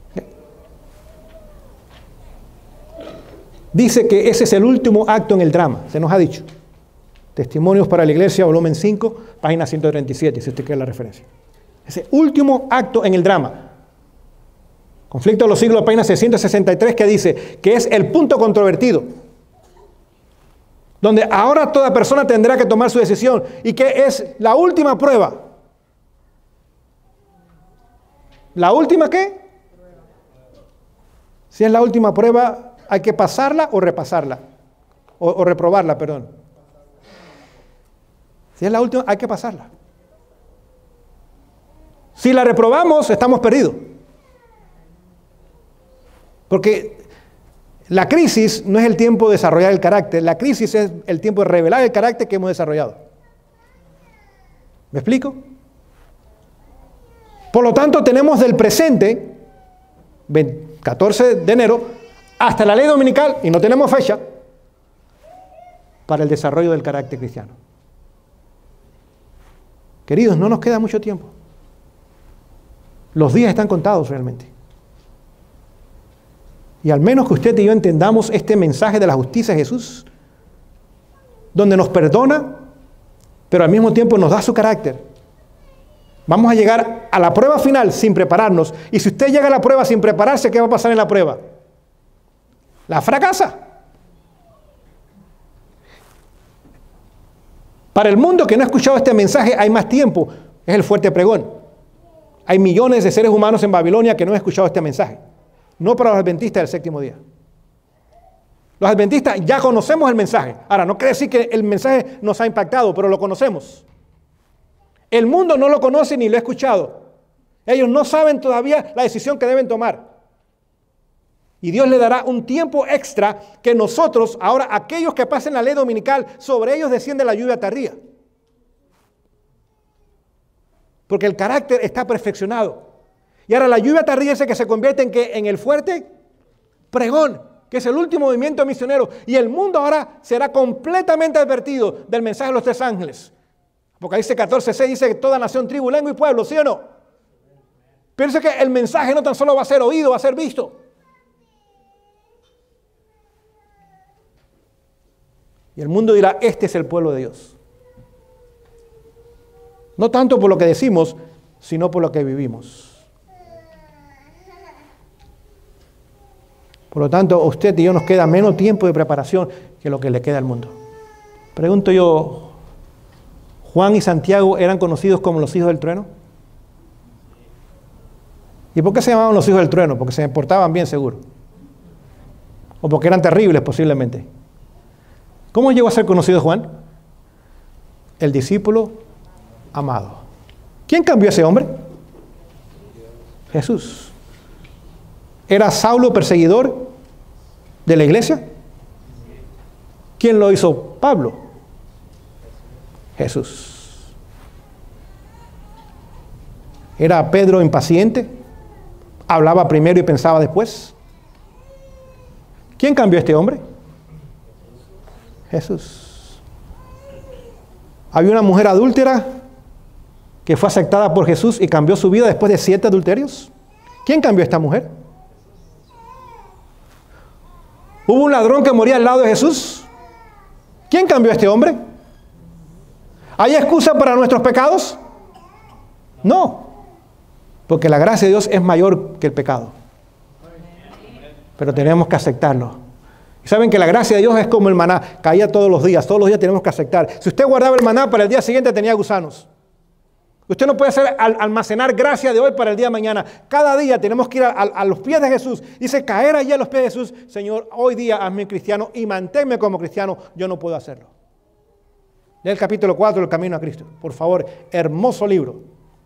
Dice que ese es el último acto en el drama, se nos ha dicho. Testimonios para la Iglesia, volumen cinco, página ciento treinta y siete, si usted quiere la referencia. Ese último acto en el drama. Conflicto de los siglos, página seiscientos sesenta y tres, que dice que es el punto controvertido, donde ahora toda persona tendrá que tomar su decisión y que es la última prueba. ¿La última qué? Si es la última prueba, hay que pasarla o repasarla, o, o reprobarla, perdón. Si es la última, hay que pasarla. Si la reprobamos, estamos perdidos. Porque la crisis no es el tiempo de desarrollar el carácter, la crisis es el tiempo de revelar el carácter que hemos desarrollado. ¿Me explico? Por lo tanto, tenemos del presente, catorce de enero, hasta la ley dominical, y no tenemos fecha, para el desarrollo del carácter cristiano. Queridos, no nos queda mucho tiempo. Los días están contados realmente. Y al menos que usted y yo entendamos este mensaje de la justicia de Jesús, donde nos perdona, pero al mismo tiempo nos da su carácter. Vamos a llegar a la prueba final sin prepararnos. Y si usted llega a la prueba sin prepararse, ¿qué va a pasar en la prueba? La fracasa. Para el mundo que no ha escuchado este mensaje hay más tiempo. Es el fuerte pregón. Hay millones de seres humanos en Babilonia que no han escuchado este mensaje. No para los adventistas del séptimo día. Los adventistas ya conocemos el mensaje. Ahora, no quiere decir que el mensaje nos ha impactado, pero lo conocemos. El mundo no lo conoce ni lo ha escuchado. Ellos no saben todavía la decisión que deben tomar. Y Dios le dará un tiempo extra que nosotros, ahora aquellos que pasen la ley dominical, sobre ellos desciende la lluvia tardía. Porque el carácter está perfeccionado. Y ahora la lluvia tardía es que se convierte en, que, en el fuerte pregón, que es el último movimiento misionero. Y el mundo ahora será completamente advertido del mensaje de los tres ángeles. Apocalipsis catorce seis dice que toda nación, tribu, lengua y pueblo, ¿sí o no? Pero es que el mensaje no tan solo va a ser oído, va a ser visto. Y el mundo dirá, este es el pueblo de Dios. No tanto por lo que decimos, sino por lo que vivimos. Por lo tanto, a usted y yo nos queda menos tiempo de preparación que lo que le queda al mundo. Pregunto yo, ¿Juan y Santiago eran conocidos como los hijos del trueno? ¿Y por qué se llamaban los hijos del trueno? Porque se portaban bien, seguro. O porque eran terribles, posiblemente. ¿Cómo llegó a ser conocido Juan? El discípulo amado. ¿Quién cambió a ese hombre? Jesús. ¿Era Saulo perseguidor de la iglesia? ¿Quién lo hizo? Pablo. Jesús. ¿Era Pedro impaciente? ¿Hablaba primero y pensaba después? ¿Quién cambió a este hombre? Jesús. Había una mujer adúltera que fue aceptada por Jesús y cambió su vida después de siete adulterios. ¿Quién cambió a esta mujer? ¿Hubo un ladrón que moría al lado de Jesús? ¿Quién cambió a este hombre? ¿Hay excusa para nuestros pecados? No, porque la gracia de Dios es mayor que el pecado. Pero tenemos que aceptarlo. Y saben que la gracia de Dios es como el maná, caía todos los días, todos los días tenemos que aceptar. Si usted guardaba el maná, para el día siguiente tenía gusanos. Usted no puede hacer al, almacenar gracia de hoy para el día de mañana. Cada día tenemos que ir a, a, a los pies de Jesús. Dice, caer allí a los pies de Jesús. Señor, hoy día hazme cristiano y manténme como cristiano. Yo no puedo hacerlo. Lea el capítulo cuatro del Camino a Cristo. Por favor, hermoso libro.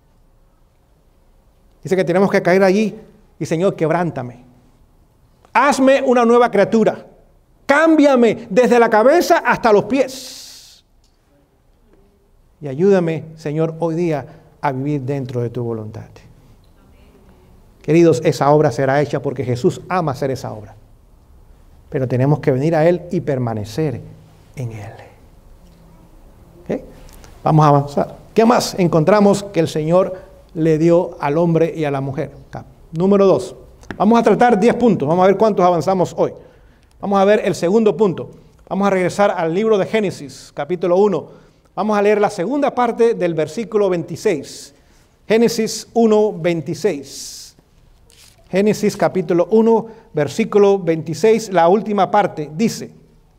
Dice que tenemos que caer allí y Señor, quebrántame. Hazme una nueva criatura. Cámbiame desde la cabeza hasta los pies. Y ayúdame, Señor, hoy día a vivir dentro de tu voluntad. Queridos, esa obra será hecha porque Jesús ama hacer esa obra. Pero tenemos que venir a Él y permanecer en Él. ¿Okay? Vamos a avanzar. ¿Qué más encontramos que el Señor le dio al hombre y a la mujer? Acá. Número dos. Vamos a tratar diez puntos. Vamos a ver cuántos avanzamos hoy. Vamos a ver el segundo punto. Vamos a regresar al libro de Génesis, capítulo uno. Vamos a leer la segunda parte del versículo veintiséis. Génesis uno, veintiséis. Génesis capítulo uno, versículo veintiséis, la última parte, dice: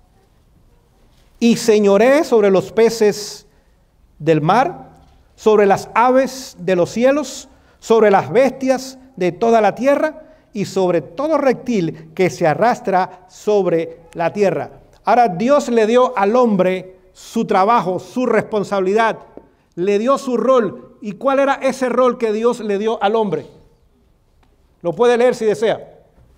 y señoreé sobre los peces del mar, sobre las aves de los cielos, sobre las bestias de toda la tierra y sobre todo reptil que se arrastra sobre la tierra. Ahora Dios le dio al hombre su trabajo, su responsabilidad, le dio su rol. ¿Y cuál era ese rol que Dios le dio al hombre? Lo puede leer si desea.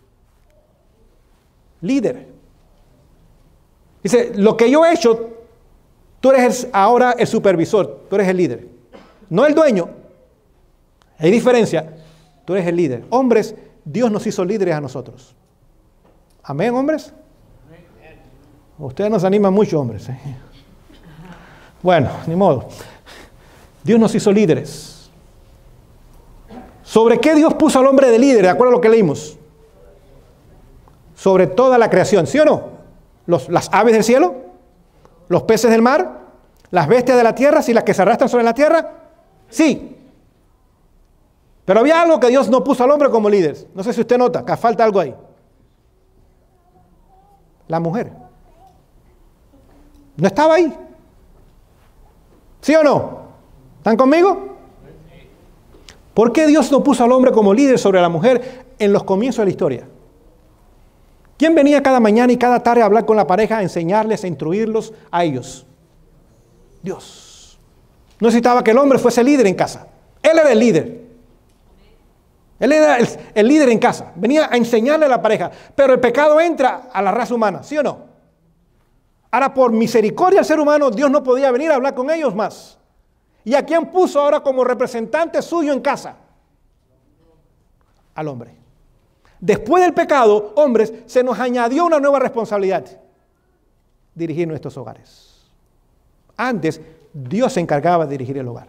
Líder. Dice, lo que yo he hecho, tú eres ahora el supervisor, tú eres el líder. No el dueño. Hay diferencia. Tú eres el líder. Hombres, Dios nos hizo líderes a nosotros. Amén, hombres. Ustedes nos animan mucho, hombres. ¿eh? Bueno, ni modo. Dios nos hizo líderes. ¿Sobre qué Dios puso al hombre de líder? ¿De acuerdo a lo que leímos? Sobre toda la creación, ¿sí o no? Los, las aves del cielo, los peces del mar, las bestias de la tierra, si las que se arrastran sobre la tierra, sí. Pero había algo que Dios no puso al hombre como líder. No sé si usted nota, que falta algo ahí. La mujer. No estaba ahí. ¿Sí o no? ¿Están conmigo? ¿Por qué Dios no puso al hombre como líder sobre la mujer en los comienzos de la historia? ¿Quién venía cada mañana y cada tarde a hablar con la pareja, a enseñarles, a instruirlos a ellos? Dios. No necesitaba que el hombre fuese líder en casa. Él era el líder. Él era el, el líder en casa. Venía a enseñarle a la pareja. Pero el pecado entra a la raza humana, ¿sí o no? Ahora, por misericordia del ser humano, Dios no podía venir a hablar con ellos más. ¿Y a quién puso ahora como representante suyo en casa? Al hombre. Después del pecado, hombres, se nos añadió una nueva responsabilidad: dirigir nuestros hogares. Antes, Dios se encargaba de dirigir el hogar.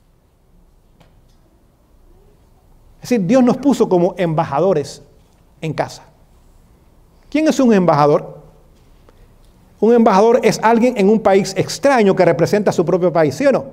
Es decir, Dios nos puso como embajadores en casa. ¿Quién es un embajador? Un embajador es alguien en un país extraño que representa a su propio país, ¿sí o no?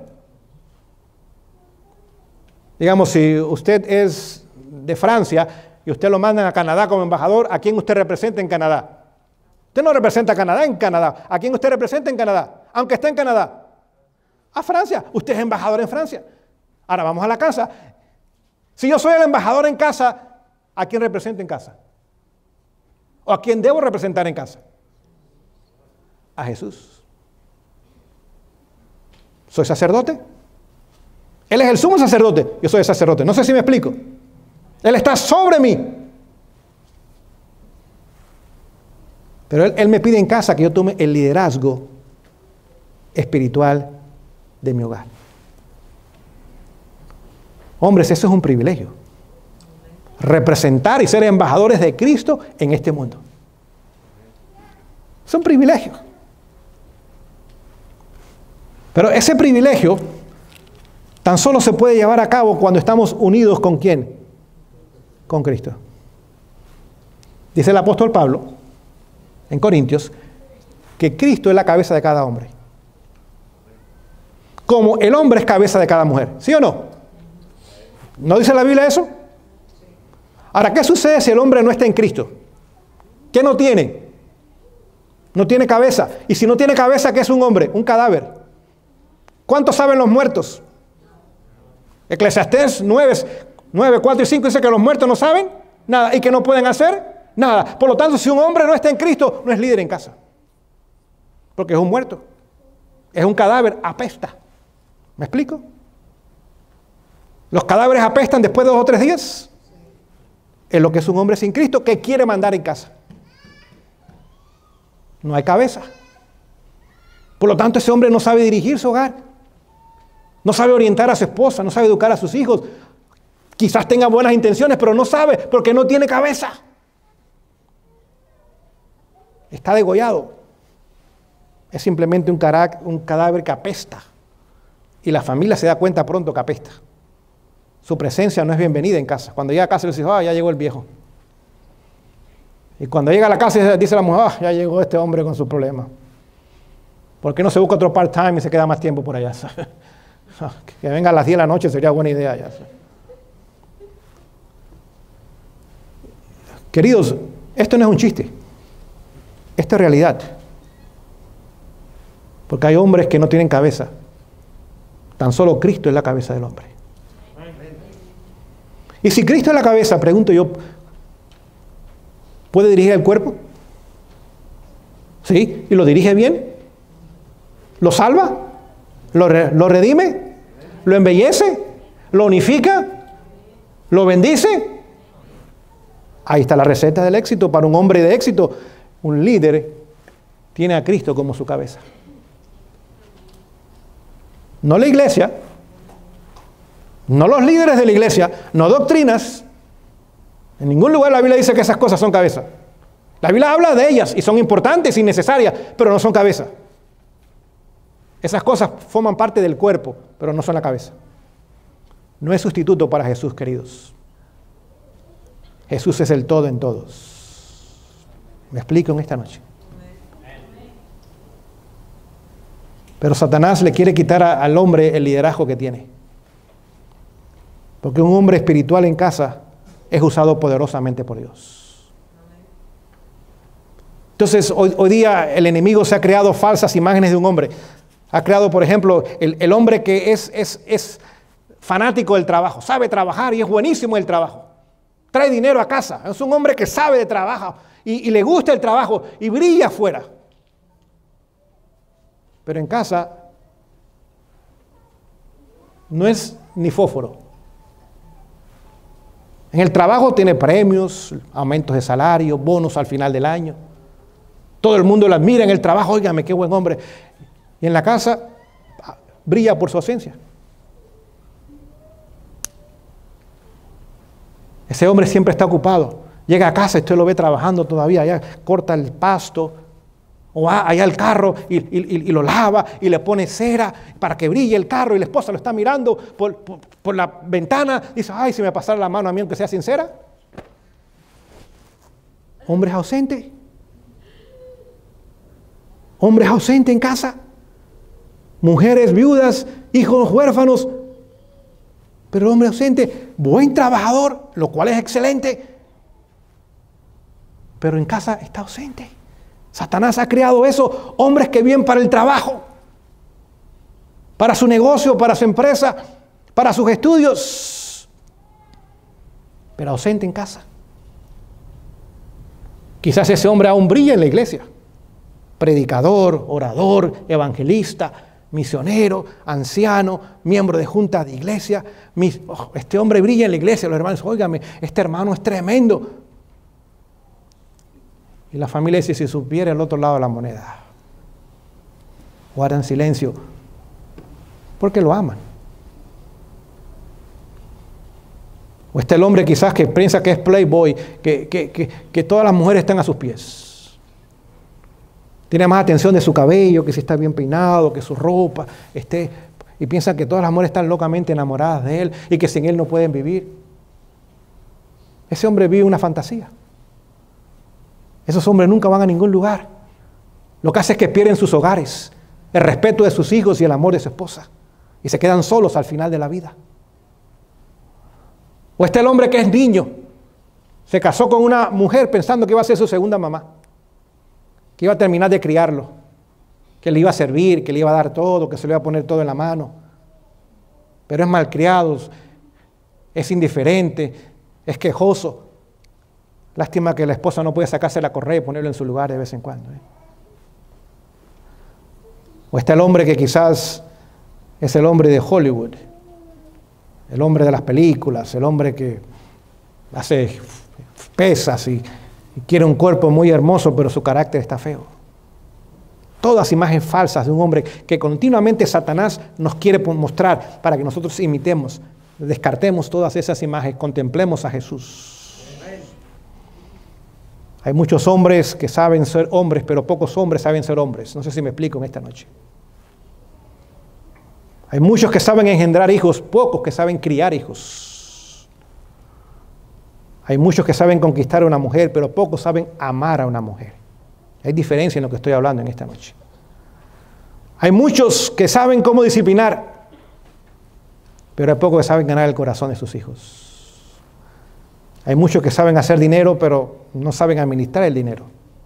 Digamos, si usted es de Francia y usted lo mandan a Canadá como embajador, ¿a quién usted representa en Canadá? Usted no representa a Canadá en Canadá. ¿A quién usted representa en Canadá? Aunque esté en Canadá. A Francia. Usted es embajador en Francia. Ahora vamos a la casa. Si yo soy el embajador en casa, ¿a quién represento en casa? ¿O a quién debo representar en casa? A Jesús. ¿Soy sacerdote? Él es el sumo sacerdote. Yo soy el sacerdote. No sé si me explico. Él está sobre mí. Pero él, él me pide en casa que yo tome el liderazgo espiritual de mi hogar. Hombres, eso es un privilegio. Representar y ser embajadores de Cristo en este mundo. Es un privilegio. Pero ese privilegio tan solo se puede llevar a cabo cuando estamos unidos ¿con quién? Con Cristo. Dice el apóstol Pablo en Corintios que Cristo es la cabeza de cada hombre. Como el hombre es cabeza de cada mujer. ¿Sí o no? ¿No dice la Biblia eso? Ahora, ¿qué sucede si el hombre no está en Cristo? ¿Qué no tiene? No tiene cabeza. Y si no tiene cabeza, ¿qué es un hombre? Un cadáver. ¿Cuántos saben los muertos? Eclesiastés nueve, nueve, cuatro y cinco dice que los muertos no saben nada y que no pueden hacer nada. Por lo tanto, si un hombre no está en Cristo, no es líder en casa. Porque es un muerto. Es un cadáver, apesta. ¿Me explico? Los cadáveres apestan después de dos o tres días. Es lo que es un hombre sin Cristo que quiere mandar en casa. No hay cabeza. Por lo tanto, ese hombre no sabe dirigir su hogar. No sabe orientar a su esposa, no sabe educar a sus hijos. Quizás tenga buenas intenciones, pero no sabe porque no tiene cabeza. Está degollado. es simplemente un, un cadáver que apesta. Y la familia se da cuenta pronto que apesta. Su presencia no es bienvenida en casa. Cuando llega a casa, le dice, ah, ya llegó el viejo. Y cuando llega a la casa, dice la mujer, ah, ya llegó este hombre con sus problemas. ¿Por qué no se busca otro part-time y se queda más tiempo por allá? Que venga a las diez de la noche sería buena idea ya. Queridos, esto no es un chiste. Esto es realidad. Porque hay hombres que no tienen cabeza. Tan solo Cristo es la cabeza del hombre. Y si Cristo es la cabeza, pregunto yo, ¿puede dirigir el cuerpo? ¿Sí? ¿Y lo dirige bien? ¿Lo salva? ¿Lo, re, lo redime? ¿Lo embellece? ¿Lo unifica? ¿Lo bendice? Ahí está la receta del éxito para un hombre de éxito. Un líder tiene a Cristo como su cabeza. No la iglesia, no los líderes de la iglesia, no doctrinas. En ningún lugar la Biblia dice que esas cosas son cabeza. La Biblia habla de ellas y son importantes y necesarias, pero no son cabeza. Esas cosas forman parte del cuerpo, pero no son la cabeza. No es sustituto para Jesús, queridos. Jesús es el todo en todos. ¿Me explico en esta noche? Pero Satanás le quiere quitar a, al hombre el liderazgo que tiene. Porque un hombre espiritual en casa es usado poderosamente por Dios. Entonces, hoy, hoy día el enemigo se ha creado falsas imágenes de un hombre. Ha creado, por ejemplo, el, el hombre que es, es, es fanático del trabajo, sabe trabajar y es buenísimo en el trabajo. Trae dinero a casa. Es un hombre que sabe de trabajo y, y le gusta el trabajo y brilla afuera. Pero en casa no es ni fósforo. En el trabajo tiene premios, aumentos de salario, bonos al final del año. Todo el mundo lo admira en el trabajo, óigame, qué buen hombre. Y en la casa brilla por su ausencia. Ese hombre siempre está ocupado. Llega a casa y usted lo ve trabajando todavía. Allá corta el pasto. O va allá al carro y, y, y lo lava y le pone cera para que brille el carro y la esposa lo está mirando por, por, por la ventana. Dice, ay, si me pasara la mano a mí aunque sea sincera. Hombres ausentes. Hombres ausentes en casa. Mujeres viudas, hijos huérfanos. Pero el hombre ausente, buen trabajador, lo cual es excelente. Pero en casa está ausente. Satanás ha creado eso, hombres que viven para el trabajo, para su negocio, para su empresa, para sus estudios, pero ausente en casa. Quizás ese hombre aún brilla en la iglesia, predicador, orador, evangelista, misionero, anciano, miembro de junta de iglesia. Oh, este hombre brilla en la iglesia, los hermanos, óigame, este hermano es tremendo. Y la familia dice, si supiera el otro lado de la moneda. Guardan silencio. Porque lo aman. O está el hombre quizás que piensa que es playboy, que, que, que, que todas las mujeres están a sus pies. Tiene más atención de su cabello, que si está bien peinado, que su ropa esté... Y piensa que todas las mujeres están locamente enamoradas de él y que sin él no pueden vivir. Ese hombre vive una fantasía. Esos hombres nunca van a ningún lugar. Lo que hace es que pierden sus hogares, el respeto de sus hijos y el amor de su esposa. Y se quedan solos al final de la vida. O está el hombre que es niño. Se casó con una mujer pensando que iba a ser su segunda mamá. Que iba a terminar de criarlo. Que le iba a servir, que le iba a dar todo, que se le iba a poner todo en la mano. Pero es malcriado, es indiferente, es quejoso. Lástima que la esposa no puede sacarse la correa y ponerlo en su lugar de vez en cuando. ¿eh? O está el hombre que quizás es el hombre de Hollywood, el hombre de las películas, el hombre que hace pesas y, y quiere un cuerpo muy hermoso, pero su carácter está feo. Todas imágenes falsas de un hombre que continuamente Satanás nos quiere mostrar para que nosotros imitemos. Descartemos todas esas imágenes, contemplemos a Jesús. Hay muchos hombres que saben ser hombres, pero pocos hombres saben ser hombres. No sé si me explico en esta noche. Hay muchos que saben engendrar hijos, pocos que saben criar hijos. Hay muchos que saben conquistar a una mujer, pero pocos saben amar a una mujer. Hay diferencia en lo que estoy hablando en esta noche. Hay muchos que saben cómo disciplinar, pero hay pocos que saben ganar el corazón de sus hijos. Hay muchos que saben hacer dinero, pero no saben administrar el dinero.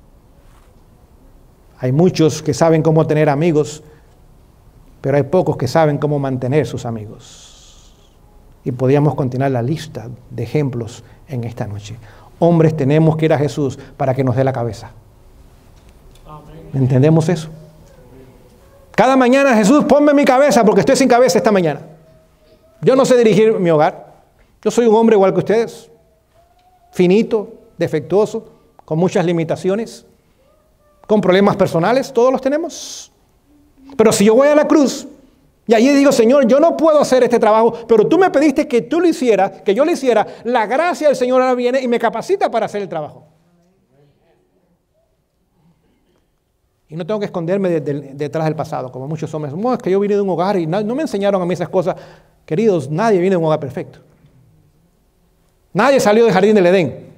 Hay muchos que saben cómo tener amigos, pero hay pocos que saben cómo mantener sus amigos. Y podríamos continuar la lista de ejemplos en esta noche. Hombres, tenemos que ir a Jesús para que nos dé la cabeza. ¿Entendemos eso? Cada mañana, Jesús, ponme mi cabeza porque estoy sin cabeza esta mañana. Yo no sé dirigir mi hogar. Yo soy un hombre igual que ustedes. Finito, defectuoso, con muchas limitaciones, con problemas personales, todos los tenemos. Pero si yo voy a la cruz y allí digo, Señor, yo no puedo hacer este trabajo, pero tú me pediste que tú lo hicieras, que yo lo hiciera, la gracia del Señor ahora viene y me capacita para hacer el trabajo. Y no tengo que esconderme de, de, detrás del pasado, como muchos hombres. No, es que yo vine de un hogar y no, no me enseñaron a mí esas cosas. Queridos, nadie viene de un hogar perfecto. Nadie salió del jardín del Edén.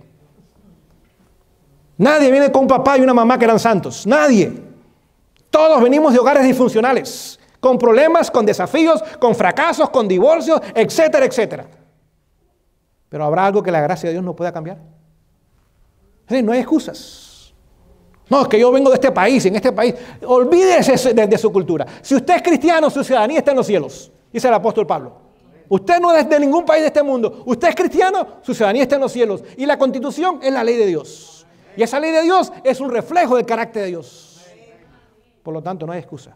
Nadie viene con un papá y una mamá que eran santos. Nadie. Todos venimos de hogares disfuncionales, con problemas, con desafíos, con fracasos, con divorcios, etcétera, etcétera. Pero habrá algo que la gracia de Dios no pueda cambiar. Sí, no hay excusas. No, es que yo vengo de este país, en este país. Olvídese de, de su cultura. Si usted es cristiano, su ciudadanía está en los cielos, dice el apóstol Pablo. Usted no es de ningún país de este mundo. Usted es cristiano, su ciudadanía está en los cielos. Y la Constitución es la ley de Dios. Y esa ley de Dios es un reflejo del carácter de Dios. Por lo tanto, no hay excusa.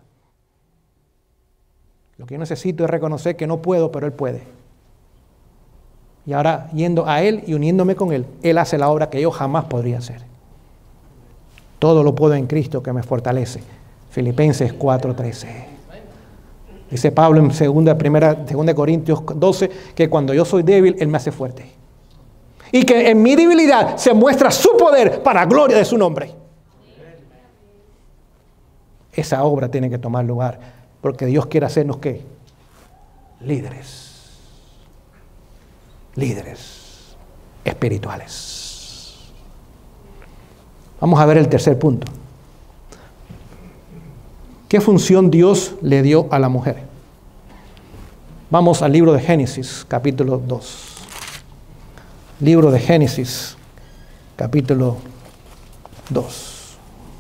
Lo que yo necesito es reconocer que no puedo, pero Él puede. Y ahora, yendo a Él y uniéndome con Él, Él hace la obra que yo jamás podría hacer. Todo lo puedo en Cristo que me fortalece. Filipenses cuatro trece. Dice Pablo en segunda, primera, segunda Corintios doce, que cuando yo soy débil, Él me hace fuerte. Y que en mi debilidad se muestra su poder para la gloria de su nombre. Esa obra tiene que tomar lugar, porque Dios quiere hacernos, ¿qué? Líderes. Líderes espirituales. Vamos a ver el tercer punto. ¿Qué función Dios le dio a la mujer? Vamos al libro de Génesis, capítulo dos. Libro de Génesis, capítulo dos.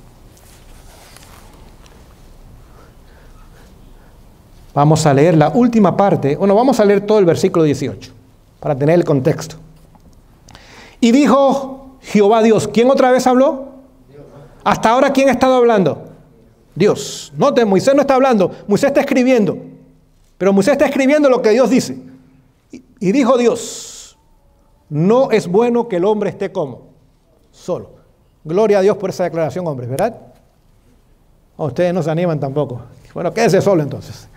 Vamos a leer la última parte, bueno, vamos a leer todo el versículo dieciocho, para tener el contexto. Y dijo Jehová Dios, ¿quién otra vez habló? Hasta ahora, ¿quién ha estado hablando? Dios. Note, Moisés no está hablando, Moisés está escribiendo. Pero Moisés está escribiendo lo que Dios dice. Y, y dijo Dios, no es bueno que el hombre esté como solo. Gloria a Dios por esa declaración, hombres, ¿verdad? Oh, ustedes no se animan tampoco. Bueno, quédese solo entonces.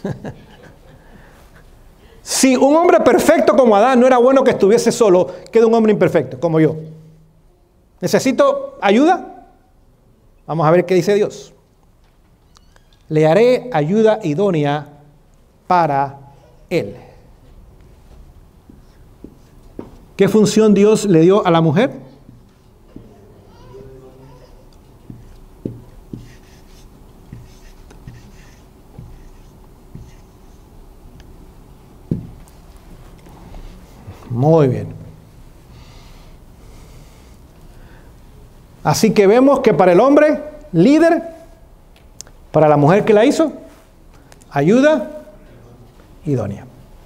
Si un hombre perfecto como Adán no era bueno que estuviese solo, queda un hombre imperfecto como yo. ¿Necesito ayuda? Vamos a ver qué dice Dios. Le haré ayuda idónea para él. ¿Qué función Dios le dio a la mujer? Muy bien. Así que vemos que para el hombre, líder. Para la mujer que la hizo, ayuda idónea.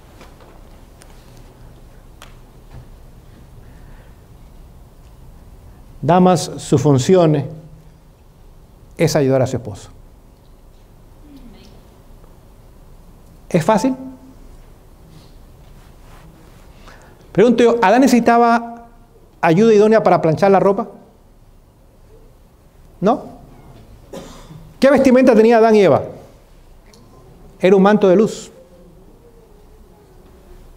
Damas, su función es ayudar a su esposo. ¿Es fácil? Pregunto yo, ¿Adán necesitaba ayuda idónea para planchar la ropa? ¿No? ¿Qué vestimenta tenía Adán y Eva? Era un manto de luz.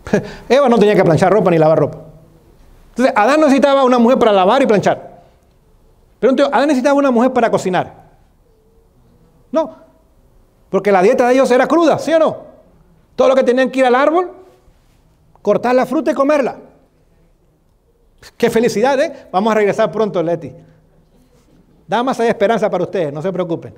Eva no tenía que planchar ropa ni lavar ropa. Entonces, Adán necesitaba una mujer para lavar y planchar. Pregunto, ¿Adán necesitaba una mujer para cocinar? No, porque la dieta de ellos era cruda, ¿sí o no? Todo lo que tenían que ir al árbol, cortar la fruta y comerla. ¡Qué felicidad, eh! Vamos a regresar pronto, Leti. Damas, hay esperanza para ustedes, no se preocupen.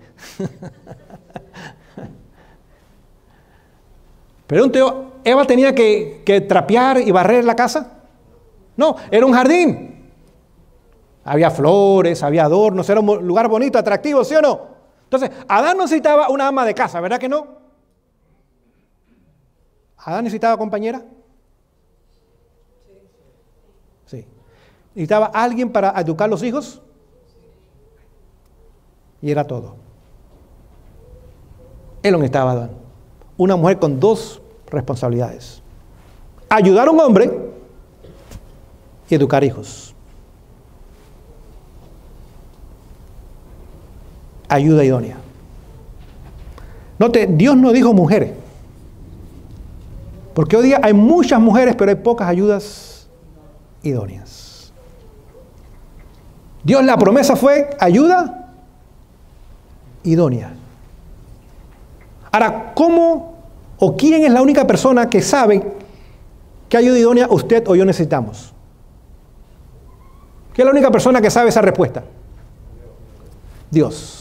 Pregunto, ¿Eva tenía que, que trapear y barrer la casa? No, era un jardín. Había flores, había adornos, era un lugar bonito, atractivo, ¿sí o no? Entonces, Adán no necesitaba una ama de casa, ¿verdad que no? ¿Adán necesitaba compañera? Sí. ¿Necesitaba alguien para educar a los hijos? Y era todo. Él lo necesitaba Adán. Una mujer con dos responsabilidades: ayudar a un hombre y educar hijos. Ayuda idónea. Note, Dios no dijo mujeres, porque hoy día hay muchas mujeres, pero hay pocas ayudas idóneas. Dios, la promesa fue ayuda idónea. Ahora, ¿cómo o quién es la única persona que sabe qué ayuda idónea usted o yo necesitamos? ¿Quién es la única persona que sabe esa respuesta? Dios.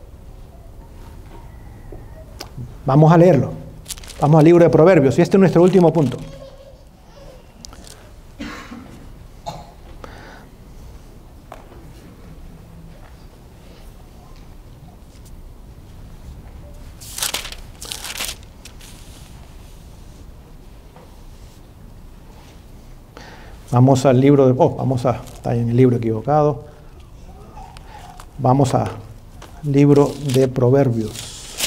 Vamos a leerlo. Vamos al libro de Proverbios, y este es nuestro último punto. Vamos al libro de... Oh, vamos a... Está en el libro equivocado. Vamos al libro de Proverbios.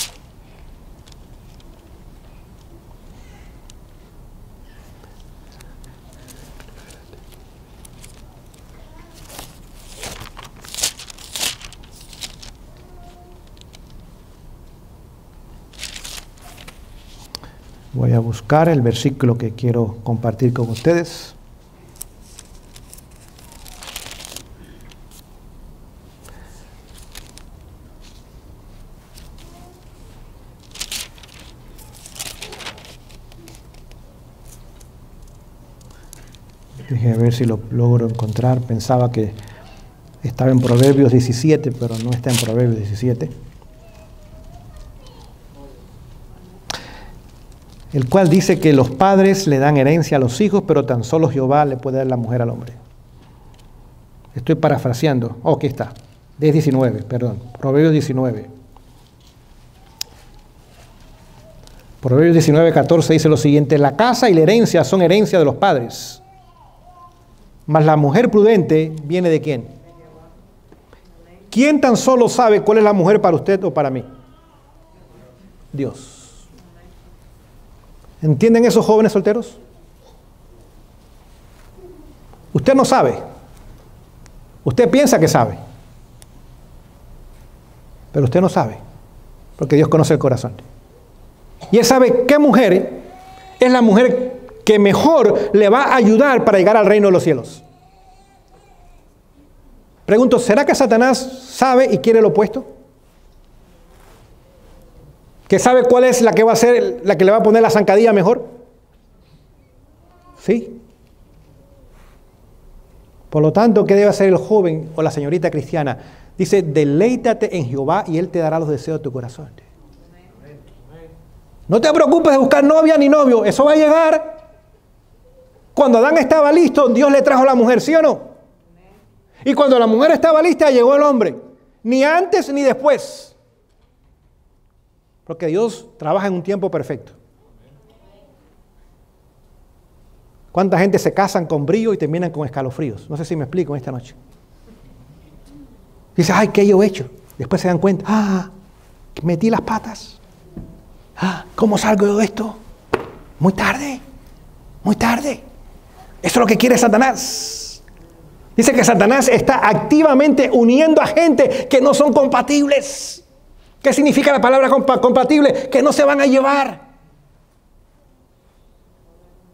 Voy a buscar el versículo que quiero compartir con ustedes. Déjenme ver si lo logro encontrar. Pensaba que estaba en Proverbios diecisiete, pero no está en Proverbios diecisiete. El cual dice que los padres le dan herencia a los hijos, pero tan solo Jehová le puede dar la mujer al hombre. Estoy parafraseando. Oh, aquí está. diez diecinueve, perdón. Proverbios diecinueve. Proverbios diecinueve, catorce dice lo siguiente: la casa y la herencia son herencia de los padres, mas la mujer prudente viene ¿de quién? ¿Quién tan solo sabe cuál es la mujer para usted o para mí? Dios. ¿Entienden esos jóvenes solteros? Usted no sabe. Usted piensa que sabe. Pero usted no sabe. Porque Dios conoce el corazón. Y Él sabe qué mujer es la mujer que mejor le va a ayudar para llegar al reino de los cielos. Pregunto, ¿será que Satanás sabe y quiere lo opuesto? ¿Que sabe cuál es la que va a ser, la que le va a poner la zancadilla mejor? Sí. Por lo tanto, ¿qué debe hacer el joven o la señorita cristiana? Dice, deleítate en Jehová y Él te dará los deseos de tu corazón. No te preocupes de buscar novia ni novio, eso va a llegar. Cuando Adán estaba listo, Dios le trajo a la mujer, ¿sí o no? Y cuando la mujer estaba lista, llegó el hombre. Ni antes ni después. Porque Dios trabaja en un tiempo perfecto. ¿Cuánta gente se casan con brío y terminan con escalofríos? No sé si me explico esta noche. Dice, ay, ¿qué yo he hecho? Después se dan cuenta, ah, metí las patas. Ah, ¿cómo salgo yo de esto? Muy tarde, muy tarde. Eso es lo que quiere Satanás. Dice que Satanás está activamente uniendo a gente que no son compatibles. ¿Qué significa la palabra compa- compatible? Que no se van a llevar.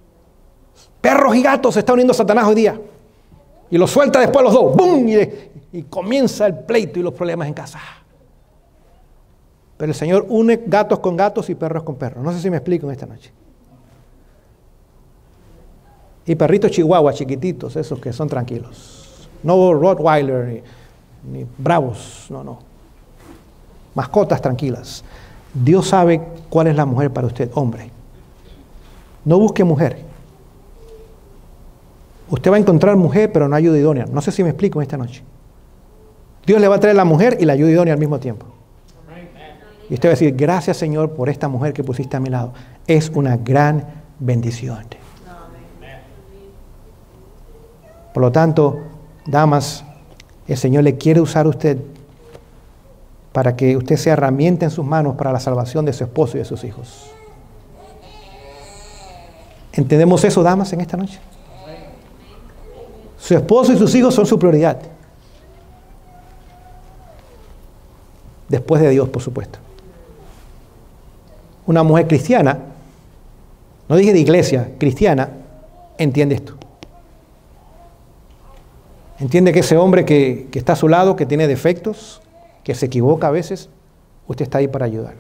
Perros y gatos se está uniendo Satanás hoy día. Y los suelta después los dos. ¡Bum! Y, de, y comienza el pleito y los problemas en casa. Pero el Señor une gatos con gatos y perros con perros. No sé si me explico en esta noche. Y perritos chihuahua chiquititos, esos que son tranquilos. No Rottweiler ni, ni bravos, no, no. Mascotas tranquilas. Dios sabe cuál es la mujer para usted, hombre. No busque mujer. Usted va a encontrar mujer, pero no ayuda idónea. No sé si me explico en esta noche. Dios le va a traer la mujer y la ayuda idónea al mismo tiempo. Y usted va a decir, gracias Señor por esta mujer que pusiste a mi lado. Es una gran bendición. Por lo tanto, damas, el Señor le quiere usar a usted para que usted sea herramienta en sus manos para la salvación de su esposo y de sus hijos. ¿Entendemos eso, damas, en esta noche? Su esposo y sus hijos son su prioridad. Después de Dios, por supuesto. Una mujer cristiana, no dije de iglesia, cristiana, entiende esto. Entiende que ese hombre que, que está a su lado, que tiene defectos, que se equivoca a veces, usted está ahí para ayudarlo.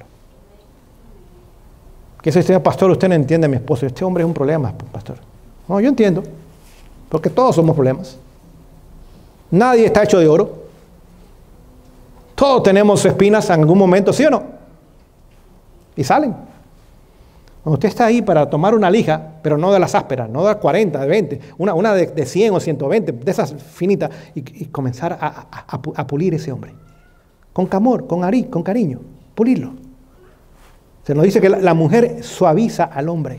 Que ese usted, pastor, usted no entiende a mi esposo. Este hombre es un problema, pastor. No, yo entiendo, porque todos somos problemas. Nadie está hecho de oro. Todos tenemos espinas en algún momento, ¿sí o no? Y salen. Cuando usted está ahí para tomar una lija, pero no de las ásperas, no de las cuarenta, de veinte, una, una de, de cien o ciento veinte, de esas finitas, y, y comenzar a, a, a, a pulir ese hombre. Con amor, con ari, con cariño, pulirlo. Se nos dice que la, la mujer suaviza al hombre.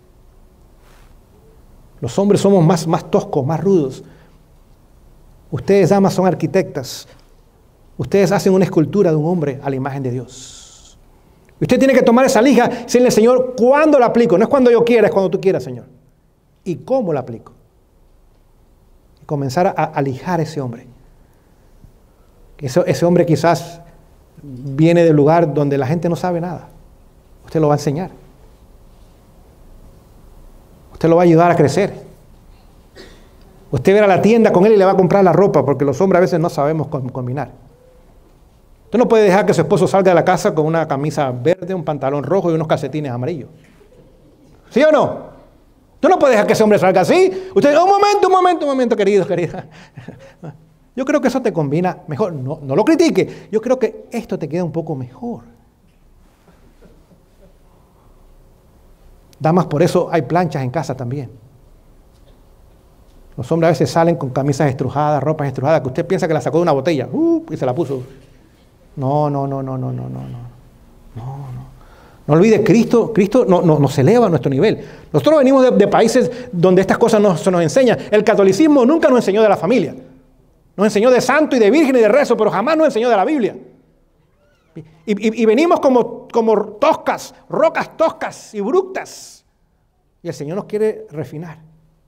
Los hombres somos más, más toscos, más rudos. Ustedes, damas, son arquitectas. Ustedes hacen una escultura de un hombre a la imagen de Dios. Usted tiene que tomar esa lija y decirle, Señor, ¿cuándo la aplico? No es cuando yo quiera, es cuando tú quieras, Señor. ¿Y cómo la aplico? Y comenzar a, a lijar a ese hombre. Ese, ese hombre quizás viene del lugar donde la gente no sabe nada. Usted lo va a enseñar. Usted lo va a ayudar a crecer. Usted va a la tienda con él y le va a comprar la ropa, porque los hombres a veces no sabemos combinar. Usted no puede dejar que su esposo salga de la casa con una camisa verde, un pantalón rojo y unos calcetines amarillos. ¿Sí o no? Usted no puede dejar que ese hombre salga así. Usted, un momento, un momento, un momento, querido, querida. Yo creo que eso te combina mejor. No, no lo critique. Yo creo que esto te queda un poco mejor. Damas, por eso hay planchas en casa también. Los hombres a veces salen con camisas estrujadas, ropas estrujadas, que usted piensa que la sacó de una botella uh, y se la puso. No, no, no, no, no, no, no, no, no, no. No olvide, Cristo, Cristo no, no, nos eleva a nuestro nivel. Nosotros venimos de, de países donde estas cosas no se nos enseñan. El catolicismo nunca nos enseñó de la familia. Nos enseñó de santo y de virgen y de rezo, pero jamás nos enseñó de la Biblia. Y, y, y venimos como, como toscas, rocas toscas y brutas. Y el Señor nos quiere refinar.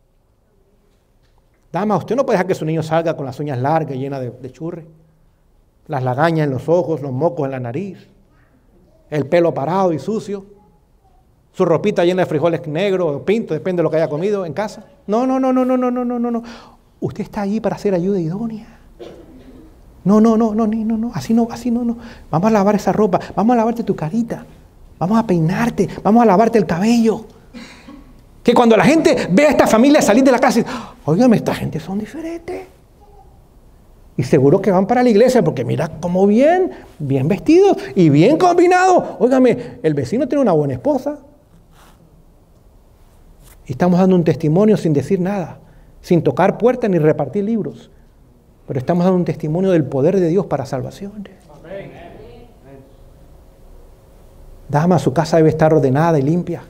Dama, usted no puede dejar que su niño salga con las uñas largas, llenas de, de churre. Las lagañas en los ojos, los mocos en la nariz, el pelo parado y sucio, su ropita llena de frijoles negros o pinto, depende de lo que haya comido en casa. No, no, no, no, no, no, no, no, no. Usted está ahí para hacer ayuda idónea. No, no, no, no, no, no, así no, así no, no. Vamos a lavar esa ropa, vamos a lavarte tu carita, vamos a peinarte, vamos a lavarte el cabello. Que cuando la gente ve a esta familia salir de la casa, óigame, esta gente son diferentes. Y seguro que van para la iglesia porque mira cómo bien, bien vestidos y bien combinados. Óigame, el vecino tiene una buena esposa. Y estamos dando un testimonio sin decir nada, sin tocar puertas ni repartir libros. Pero estamos dando un testimonio del poder de Dios para salvación. Dama, su casa debe estar ordenada y limpia.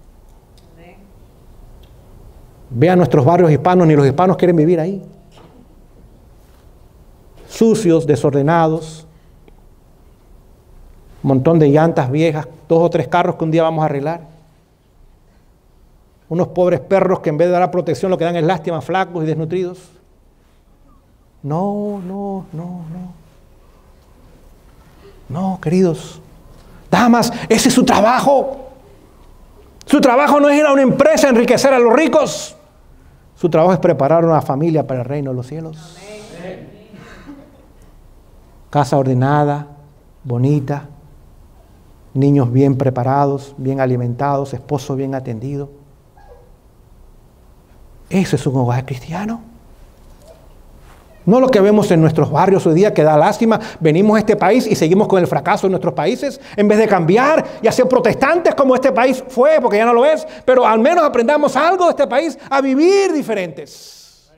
Vean nuestros barrios hispanos, ni los hispanos quieren vivir ahí. Sucios, desordenados, un montón de llantas viejas, dos o tres carros que un día vamos a arreglar. Unos pobres perros que en vez de dar protección lo que dan es lástima, flacos y desnutridos. No, no, no, no. No, queridos. Damas, ese es su trabajo. Su trabajo no es ir a una empresa a enriquecer a los ricos. Su trabajo es preparar una familia para el reino de los cielos. Casa ordenada, bonita, niños bien preparados, bien alimentados, esposo bien atendido. Eso es un hogar cristiano. No lo que vemos en nuestros barrios hoy día, que da lástima. Venimos a este país y seguimos con el fracaso en nuestros países, en vez de cambiar y hacer protestantes como este país fue, porque ya no lo es, pero al menos aprendamos algo de este país, a vivir diferentes.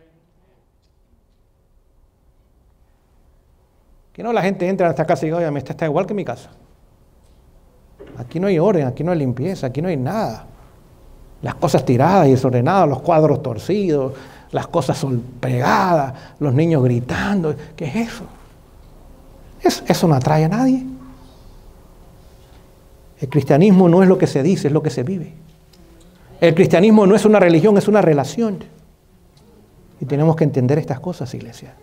Que no la gente entra a esta casa y diga, oye, esta está igual que mi casa. Aquí no hay orden, aquí no hay limpieza, aquí no hay nada. Las cosas tiradas y desordenadas, los cuadros torcidos, las cosas son pegadas, los niños gritando. ¿Qué es eso? eso? Eso no atrae a nadie. El cristianismo no es lo que se dice, es lo que se vive. El cristianismo no es una religión, es una relación. Y tenemos que entender estas cosas, iglesia.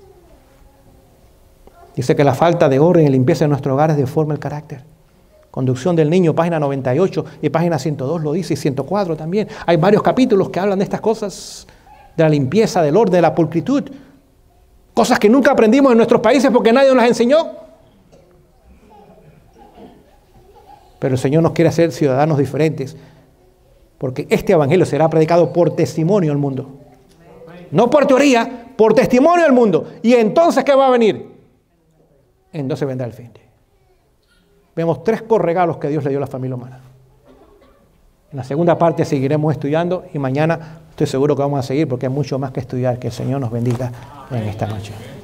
Dice que la falta de orden y limpieza en nuestro hogar deforma el carácter. Conducción del niño, página noventa y ocho y página ciento dos lo dice, y ciento cuatro también. Hay varios capítulos que hablan de estas cosas, de la limpieza, del orden, de la pulcritud. Cosas que nunca aprendimos en nuestros países porque nadie nos las enseñó. Pero el Señor nos quiere hacer ciudadanos diferentes, porque este evangelio será predicado por testimonio al mundo. No por teoría, por testimonio al mundo. ¿Y entonces qué va a venir? Entonces vendrá el fin. Vemos tres corregalos que Dios le dio a la familia humana. En la segunda parte seguiremos estudiando y mañana estoy seguro que vamos a seguir porque hay mucho más que estudiar. Que el Señor nos bendiga en esta noche.